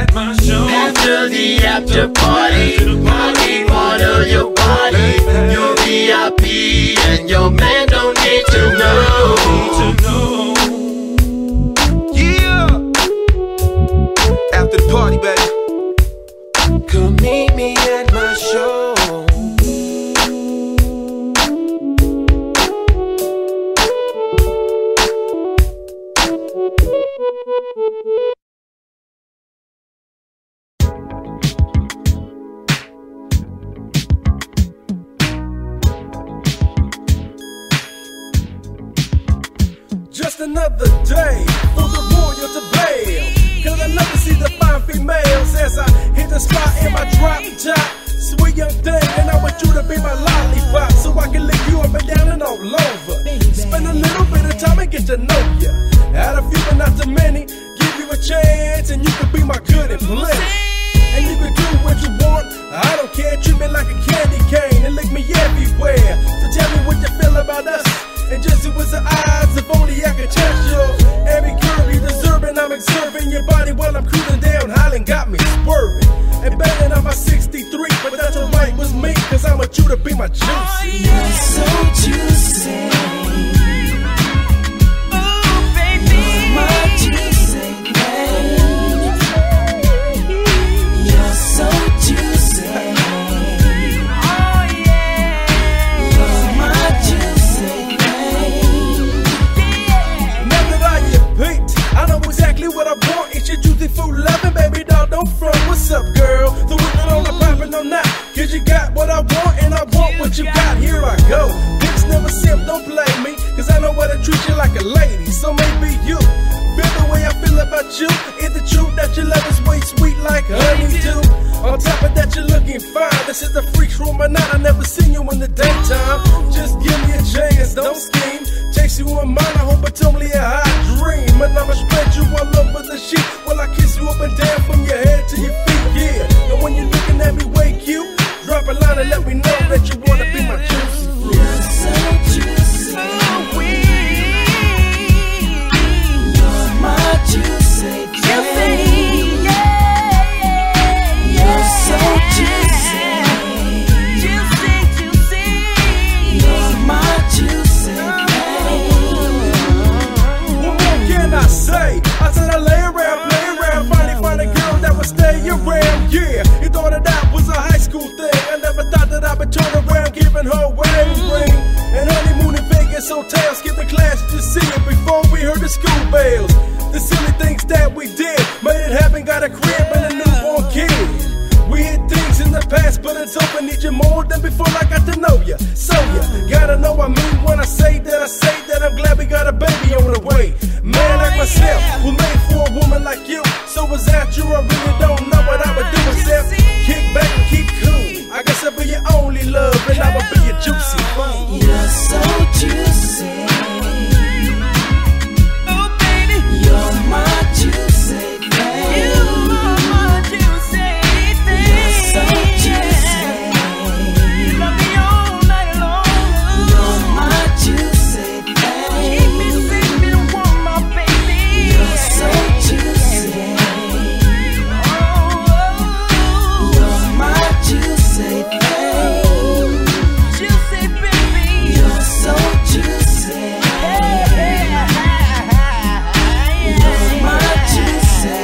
After the after party, I need one of your body. You'll be happy, and your man don't need to know. Yeah. After the party, baby. Come meet me at my show. Just another day for the royal to bail. Cause I love to see the fine females as I hit the spot in my drop top. Sweet young thing, and I want you to be my lollipop, so I can lick you up and down and all over. Spend a little bit of time and get to know ya. Had a few but not too many. Give you a chance and you can be my good and plenty. And you can do what you want, I don't care. Treat me like a candy cane and lick me everywhere. So tell me what you feel about us. And just it was the odds, if only I could touch yours. Every curve you deserve, and I'm observing your body while I'm cruising down Highland, got me swerving. And banging on my 63, but that's alright with me, cause I want you to be my juicy. Oh, you're so juicy. Oh, baby. You're my juicy, babe. You're so juicy. what I want and I want what you got. Here I go. Bitch never simp, don't play me, cause I know how to treat you like a lady. So maybe you feel the way I feel about you. Is the truth that your love is way sweet like honeydew? On top of that, you're looking fine. This is the freaks room at night. I never seen you in the daytime. Just give me a chance, don't scheme. Chase you in mine, I hope it's only a hot dream. And I'ma spread you all over the sheet while I kiss you up and down from your head to your feet, yeah. And when you're looking at me way cute, drop a line and let me know that you wanna be my juicy fruit. You're so juicy, you're my juicy flame. You're so juicy, you're my juicy flame. What more can I say? I said I lay around, play around, finally find a girl that would stay around, yeah. You thought that was a high school thing. I never thought that I would turn around giving her wedding ring. And honeymoon in Vegas hotel, skipping class to see it before we heard the school bells. The silly things that we did made it happen, got a crib and a newborn kid. We hit things in the past, but it's open, need you more than before I got to know ya. So ya gotta know I mean when I say that I'm glad we got a baby on the way. Man like myself, was made for a woman like you. So without you, I really don't know what I would do except kick back and keep cool. I guess I'll be your only love, and I will be your juicy food. You're so juicy, oh baby, you're my juicy flame. You're my juicy flame. You're so juicy, you love me all night long. You're my juicy flame. Keep me safe and warm, my baby. You're so juicy, oh, you're my juicy flame. Juicy baby, you're so juicy. You're my juicy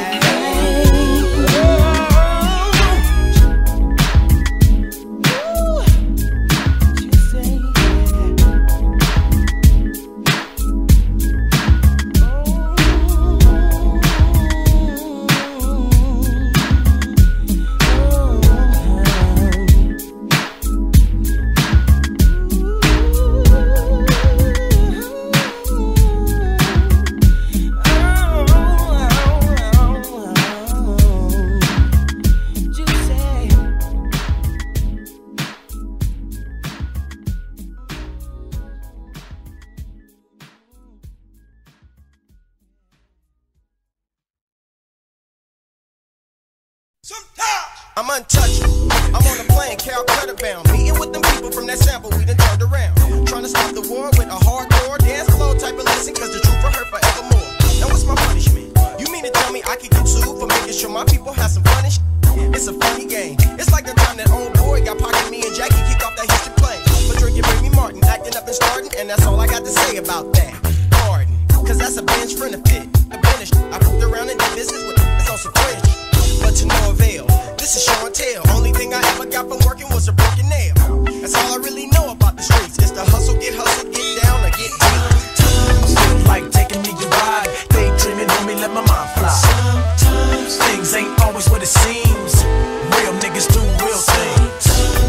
I'm untouchable. I'm on a plane, Calcutta bound. Meeting with them people from that sample we done turned around. Trying to stop the war with a hardcore dance flow type of lesson, cause the truth will hurt forevermore. Now what's my punishment? You mean to tell me I could get sued for making sure my people have some fun and shit? It's a funny game. It's like the time that old boy got pocket me and Jackie kicked off that Houston plane. For drinking Remy Martin, acting up and starting, and that's all I got to say about that. Pardon, cause that's a bench friend of fit. A bench, I pooped around and did business with it's on some French. But to no avail, this is show and tell. Only thing I ever got from working was a broken nail. That's all I really know about the streets. It's the hustle, get down, or get down. Feels like taking me a ride, daydreaming on me, let my mind fly. Sometimes things ain't always what it seems. Real niggas do real things.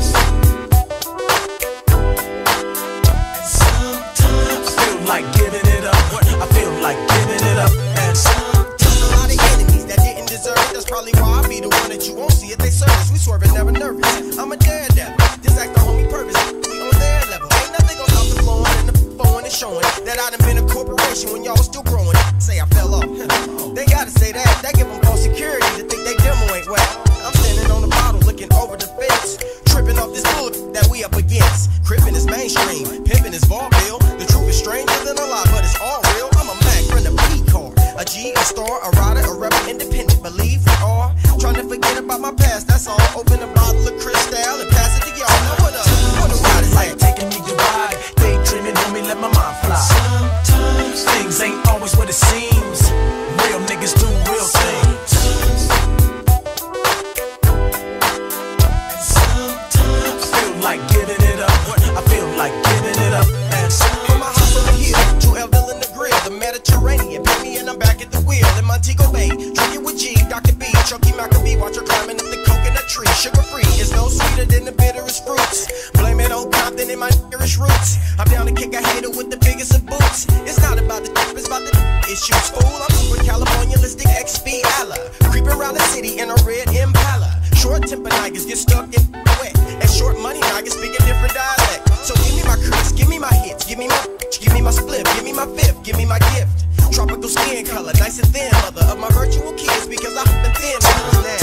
Sometimes I feel like giving it up. I feel like giving it up. And sometimes a lot of enemies that didn't deserve it. That's probably why I be the one that you won't see at they service. We swerving, never nervous. I'm a daredevil. This act the homie purpose. We on their level. Ain't nothing gonna stop the flowing and the flowing and showing that I done been a corporation when y'all was still growing. Say I fell off. They gotta say that. That give them false security to think they demo ain't wet. I'm standing on the bottle looking over the fence, tripping off this bullet that we up against. Crippin' is mainstream, pimpin' is vaudeville. The truth is stranger than a lie, but it's all real. I'm a Mac friend, a P card, a G, a star, a rider, a rebel, independent. Believe we are trying to forget about my past. That's all. Open a bottle of Cristal and pass it to y'all. Now what up? What a ride is like taking me a ride, daydreaming on me, let my mind fly. Sometimes things ain't always what it seems. Real niggas do real things. Sometimes I feel like giving it up. I feel like giving it up. And from my house over here to Elville in the grill, the Mediterranean. Pay me and I'm back at the wheel in Montego Bay. Drinking with G, Dr. B, Chucky Maccabee. Watch her climbing up the coconut tree. sugar free. It's no sweeter than the bitterest fruits. Blame it on Compton and my Irish roots. I'm down to kick a hater with the biggest of boots. It's not about the it's about the issues, fool. I'm super Californialistic XP Allah. Creeping around the city in a red Impala. Short temper niggas get stuck in wet. And short money niggas speak a different dialect. So give me my Chris, give me my hits, give me my split, give me my fifth, give me my gift. Tropical skin color, nice and thin, mother of my virtual kids, because I hope the thin now.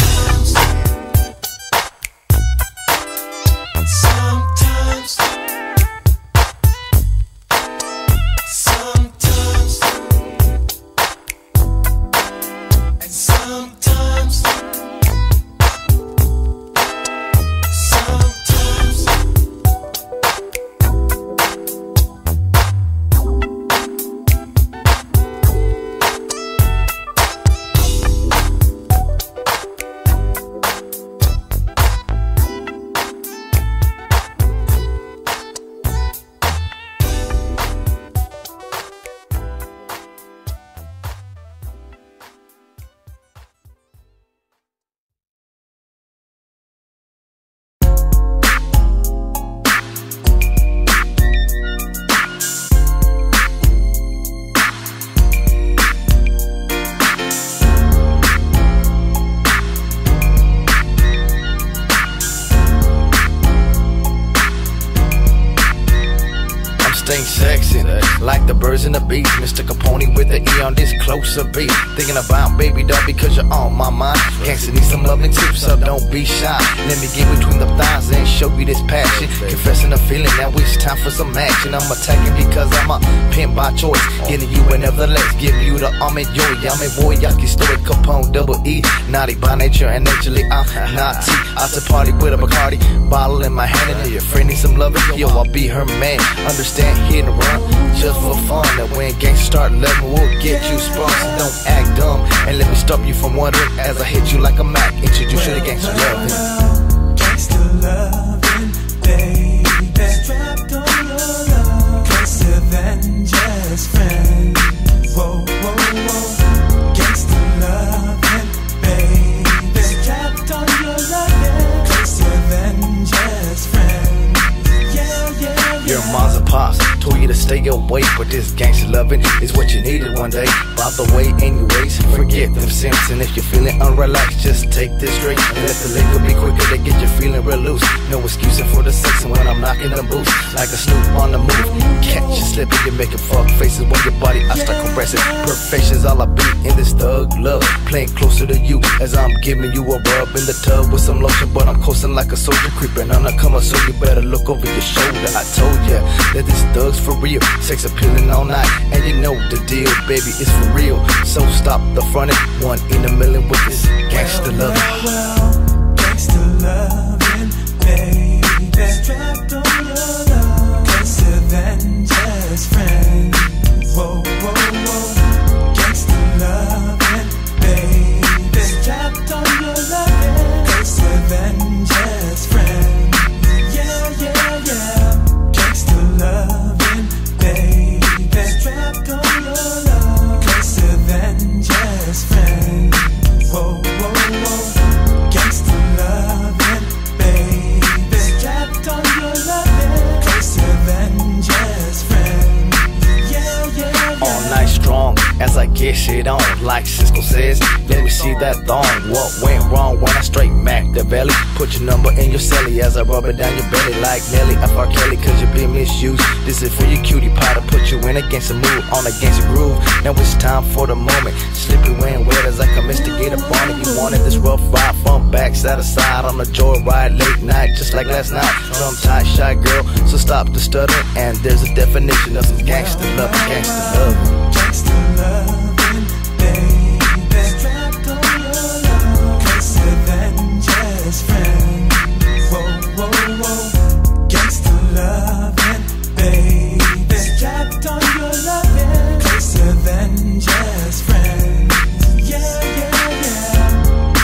Sexy, like the birds and the bees. Mr. Capone with the E on this closer beat. Thinking about baby doll because you're on my mind. Gangsta need some loving too, so don't be shy. Let me get between the thighs and show you this passion. Confessing the feeling, now it's time for some action. I'm attacking because I'm a pimp by choice. Getting you and nevertheless, giving you the arm and joy. I'm a boy, Yaki stoic, Capone, double E. Naughty by nature and naturally I'm naughty. I to party with a Bacardi bottle in my hand, and if your friend needs some loving, yo, I'll be her man. Understand, hit and run just for fun. That when gangsters start loving, we'll get you sprung. So don't act dumb and let me stop you from wondering as I hit you like a Mac. Introduce you to gangster loving. Gangster loving, baby. Strapped on your love, closer than just friends. Whoa, whoa, whoa. Gangster loving, baby. Strapped on your love, closer than just friends. Yeah, yeah, yeah. Your mom's a pops told you to stay away, but this gangster loving is what you needed one day. By the way, anyways, forget them simps. And if you're feeling unrelaxed, just take this drink and let the liquor be quicker to get you feeling real loose. No excusing for the sex when I'm knocking them boots like a snoop on the move. Catch you slipping, you're making fuck faces when your body I start caressing. Perfection's all I be in this thug love, playing closer to you as I'm giving you a rub in the tub with some lotion. But I'm coasting like a soldier, creeping on a comer, so you better look over your shoulder. I told ya that this thug's for real, sex appealing all night, and you know the deal, baby, it's for real. So stop the frontin', one in a million with this gangsta loving. Gangsta loving, baby. Strapped on your love, closer than just friends. Whoa, whoa, whoa. Gangsta loving, baby. Strapped on your love, closer than just friends. Yeah, yeah, yeah. Gangsta loving, baby. Strapped on your love, closer than just friends. Whoa, whoa, whoa. Gangsta loving, baby. Strapped on your love, closer than just friends. Yeah, yeah, yeah. All night strong as I get shit on, like Cisco says. Let me see that thong. What went wrong when I straight Mac the belly? Put your number in your celly as I rub it down your belly like Nelly. F.R. Kelly, cause you're being misused. This is for your cutie pie to put you in against a move, on against a groove. Now it's time for the moment. Slippery when wet as I come instigate upon it. You wanted this rough ride from backside to side on a joyride late night, just like last night. Drum tight, shy girl, so stop the stuttering. And there's a definition of some gangsta love, gangsta love. Gangsta loving, baby. Strapped on your love, closer than just friends. Whoa, whoa, whoa. Gangsta loving, baby. Strapped on your love, closer than just friends. Yeah, yeah, yeah.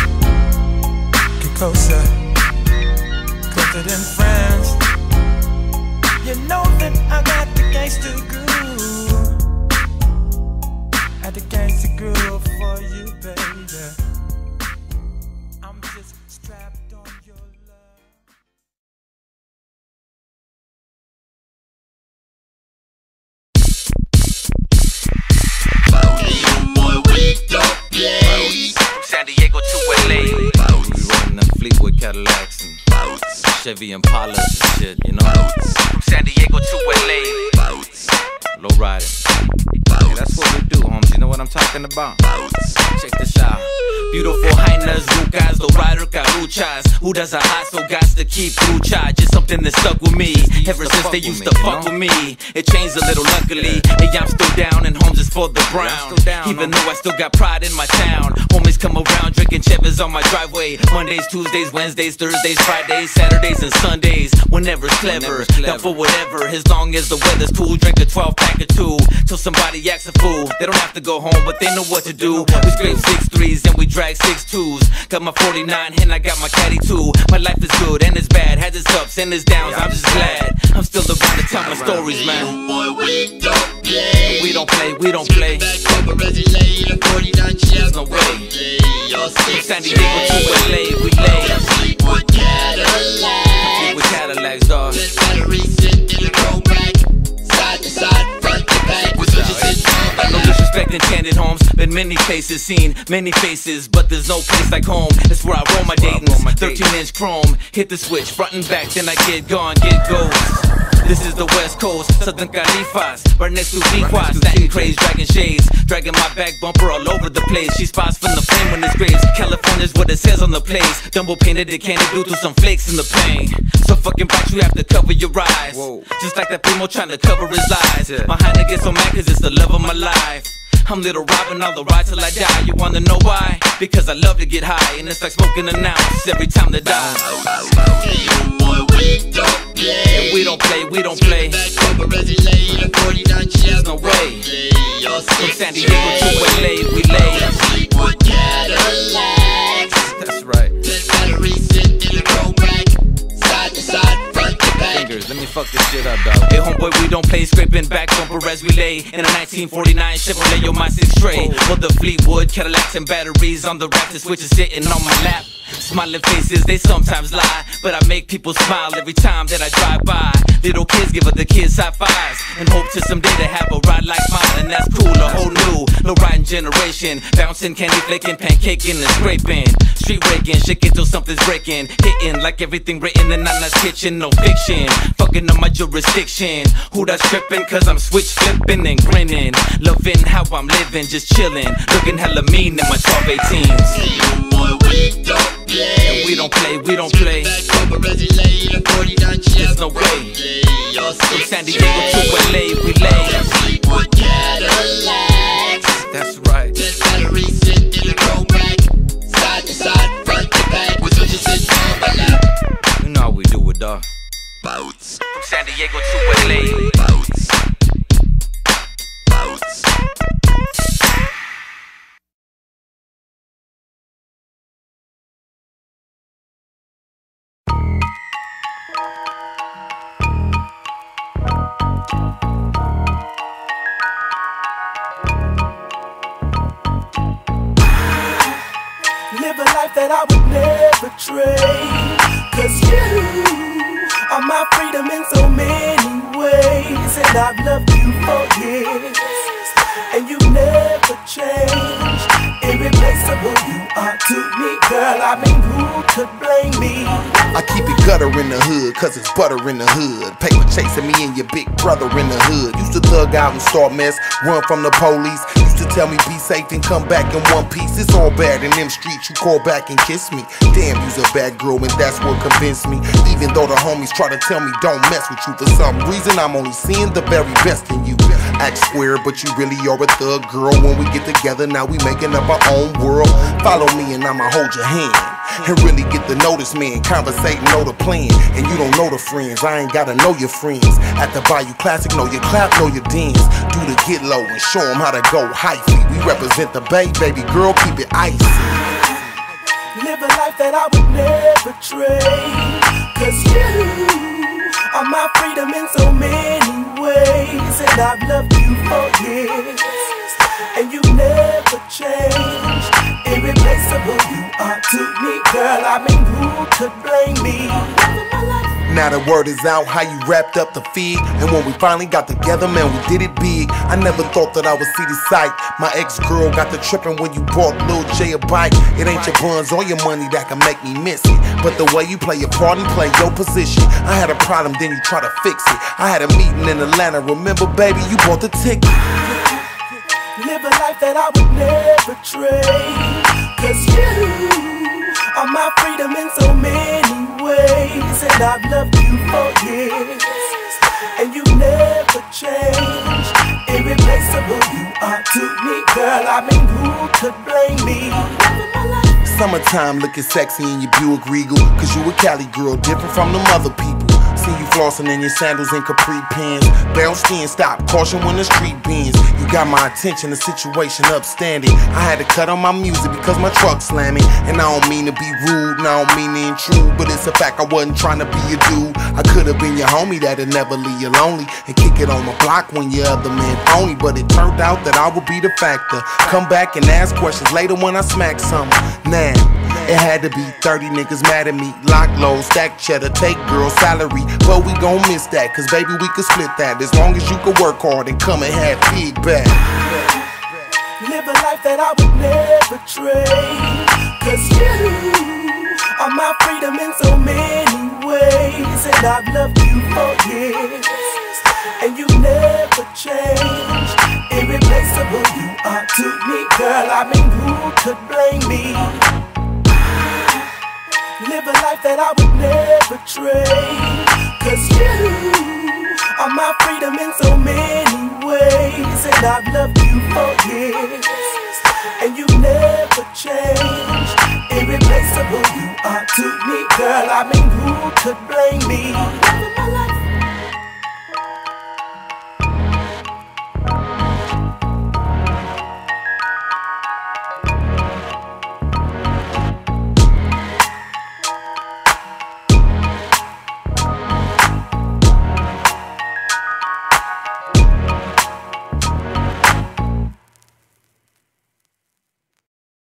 Get closer, closer than friends. You know that I got the gangsta groove. Cadillacs and Chevy Impalas and shit, you know. From San Diego to LA, low riding. Yeah, that's what we do, homies. You know what I'm talking about? Check this out. Beautiful hyenas, Lucas, low rider, caruchas. Who doesn't hide, so got to keep lucha. Just something that stuck with me ever since they used to fuck with me. It changed a little, luckily. Hey, I'm still down, and homes is for the brown. Even though I still got pride in my town. Homies come around drinking Chevys on my driveway. Mondays, Tuesdays, Wednesdays, Thursdays, Fridays, Saturdays, and Sundays. Whenever it's clever, down for whatever. As long as the weather's cool, drink a 12-pack or two. Till somebody acts a fool. They don't have to go home, but they know what to do. We scrape 6'3s and we drag 6'2s. Got my 49 and I got my caddy too. My life is good and it's bad, has its ups and its downs. I'm just glad I'm still around to tell my stories, man. Boy, we don't play. We don't play, we don't play. There's no way. From San Diego to LA, we lay. Complete with Cadillacs. Complete with Cadillacs, dog. There's batteries sitting in a row rack. Side to side, front to back. With switches in no disrespect in candid homes. Been many places, seen many faces, but there's no place like home. That's where I roll my Dayton's. 13-inch chrome. Hit the switch, front and back, then I get gone, get ghost. This is the West Coast, Southern Califas, right next to Viquas, Latin craze, dragging shades, dragging my back bumper all over the place. She spots from the flame when it's graves. California's what it says on the place. Dumbo painted it candy blue through some flakes in the pain. So fucking bright you have to cover your eyes. Just like that primo trying to cover his lies. My Heine gets so mad cause it's the love of my life. I'm Little Robin, I'll ride till I die. You wanna know why? Because I love to get high, and it's like smoking an ounce every time to die. boy, we don't play. We don't play, we don't play. There's no way. From San Diego to LA, we lay. That's right. Fingers, let me fuck this shit up, dog. Hey, homeboy, we don't play, scraping back bumper as we lay in a 1949 Chevrolet, yo, my 6 tray. Well, the Fleetwood, Cadillacs, and batteries on the rack, the switches sitting on my lap. Smiling faces, they sometimes lie, but I make people smile every time that I drive by. Little kids give the kids high fives and hope to someday to have a ride like mine, and that's cool. A whole new, low riding generation, bouncing, candy flaking, pancaking, and scraping, street raking, shaking till something's breaking, hitting like everything written in Nana's kitchen, no fiction, fucking on my jurisdiction. Who that's tripping? Cause I'm switch flipping and grinning, loving how I'm living, just chilling, looking hella mean in my 12-18s. Boy, we don't play. We don't play, we don't play. There's no way. From San Diego to LA, we lay. That's right. There's batteries sitting in a row rack. Side to side, front to back. With switches in on my lap. You know how we do it, dog. Bounce. From San Diego to LA. Bounce. Bounce. Live a life that I would never trade. Cause you are my freedom in so many ways. And I've loved you for years, and you never changed. Irreplaceable you are to me, girl. I mean, who could blame me? I keep it gutter in the hood, cause it's butter in the hood. Paper chasing me and your big brother in the hood. Used to thug out and start mess, run from the police. Used to tell me be safe and come back in one piece. It's all bad in them streets, you call back and kiss me. Damn, you's a bad girl and that's what convinced me. Even though the homies try to tell me don't mess with you, for some reason I'm only seeing the very best in you. Act square, but you really are a thug girl. When we get together, now we making up our own world. Follow me and I'ma hold your hand and really get to notice me and conversate, know the plan. And you don't know the friends, I ain't gotta know your friends. At the Bayou Classic, know your clap, know your dance. Do the get low and show them how to go hyphy. We represent the Bay, baby girl, keep it icy. Live a life that I would never trade. Cause you are my freedom in so many ways. And I've loved you for years, and you never changed. Irreplaceable you are to me, girl. I mean, who could blame me? Now the word is out how you wrapped up the feed. And when we finally got together, man, we did it big. I never thought that I would see the sight. My ex-girl got the trippin' when you bought Lil J a bike. It ain't your buns or your money that can make me miss it, but the way you play your part and play your position. I had a problem, then you try to fix it. I had a meeting in Atlanta, remember baby, you bought the ticket. Live a life that I would never trade, 'cause you are my freedom in so many ways. And I've loved you for years, and you never changed. Irreplaceable you are to me, girl. I mean, who could blame me? Summertime looking sexy in your Buick Regal, 'cause you a Cali girl, different from them other people. See you flossing in your sandals and capri pants. Barrel skin, stop, caution when the street bends. You got my attention, the situation upstanding. I had to cut on my music because my truck slamming. And I don't mean to be rude, and I don't mean to intrude, but it's a fact I wasn't trying to be a dude. I could have been your homie that'd never leave you lonely and kick it on the block when your other man phony. But it turned out that I would be the factor. Come back and ask questions later when I smack something. Now, it had to be 30 niggas mad at me. Lock low, stack cheddar, take girl salary. But we gon' miss that, 'cause baby we could split that, as long as you could work hard and come and have feedback. Live a life that I would never trade, 'cause you are my freedom in so many ways. And I've loved you for years, and you never changed. Irreplaceable you are to me, girl. I mean, who could blame me? Live a life that I would never trade, 'cause you are my freedom in so many ways. And I've loved you for years, and you never changed. Irreplaceable you are to me, girl. I mean, who could blame me?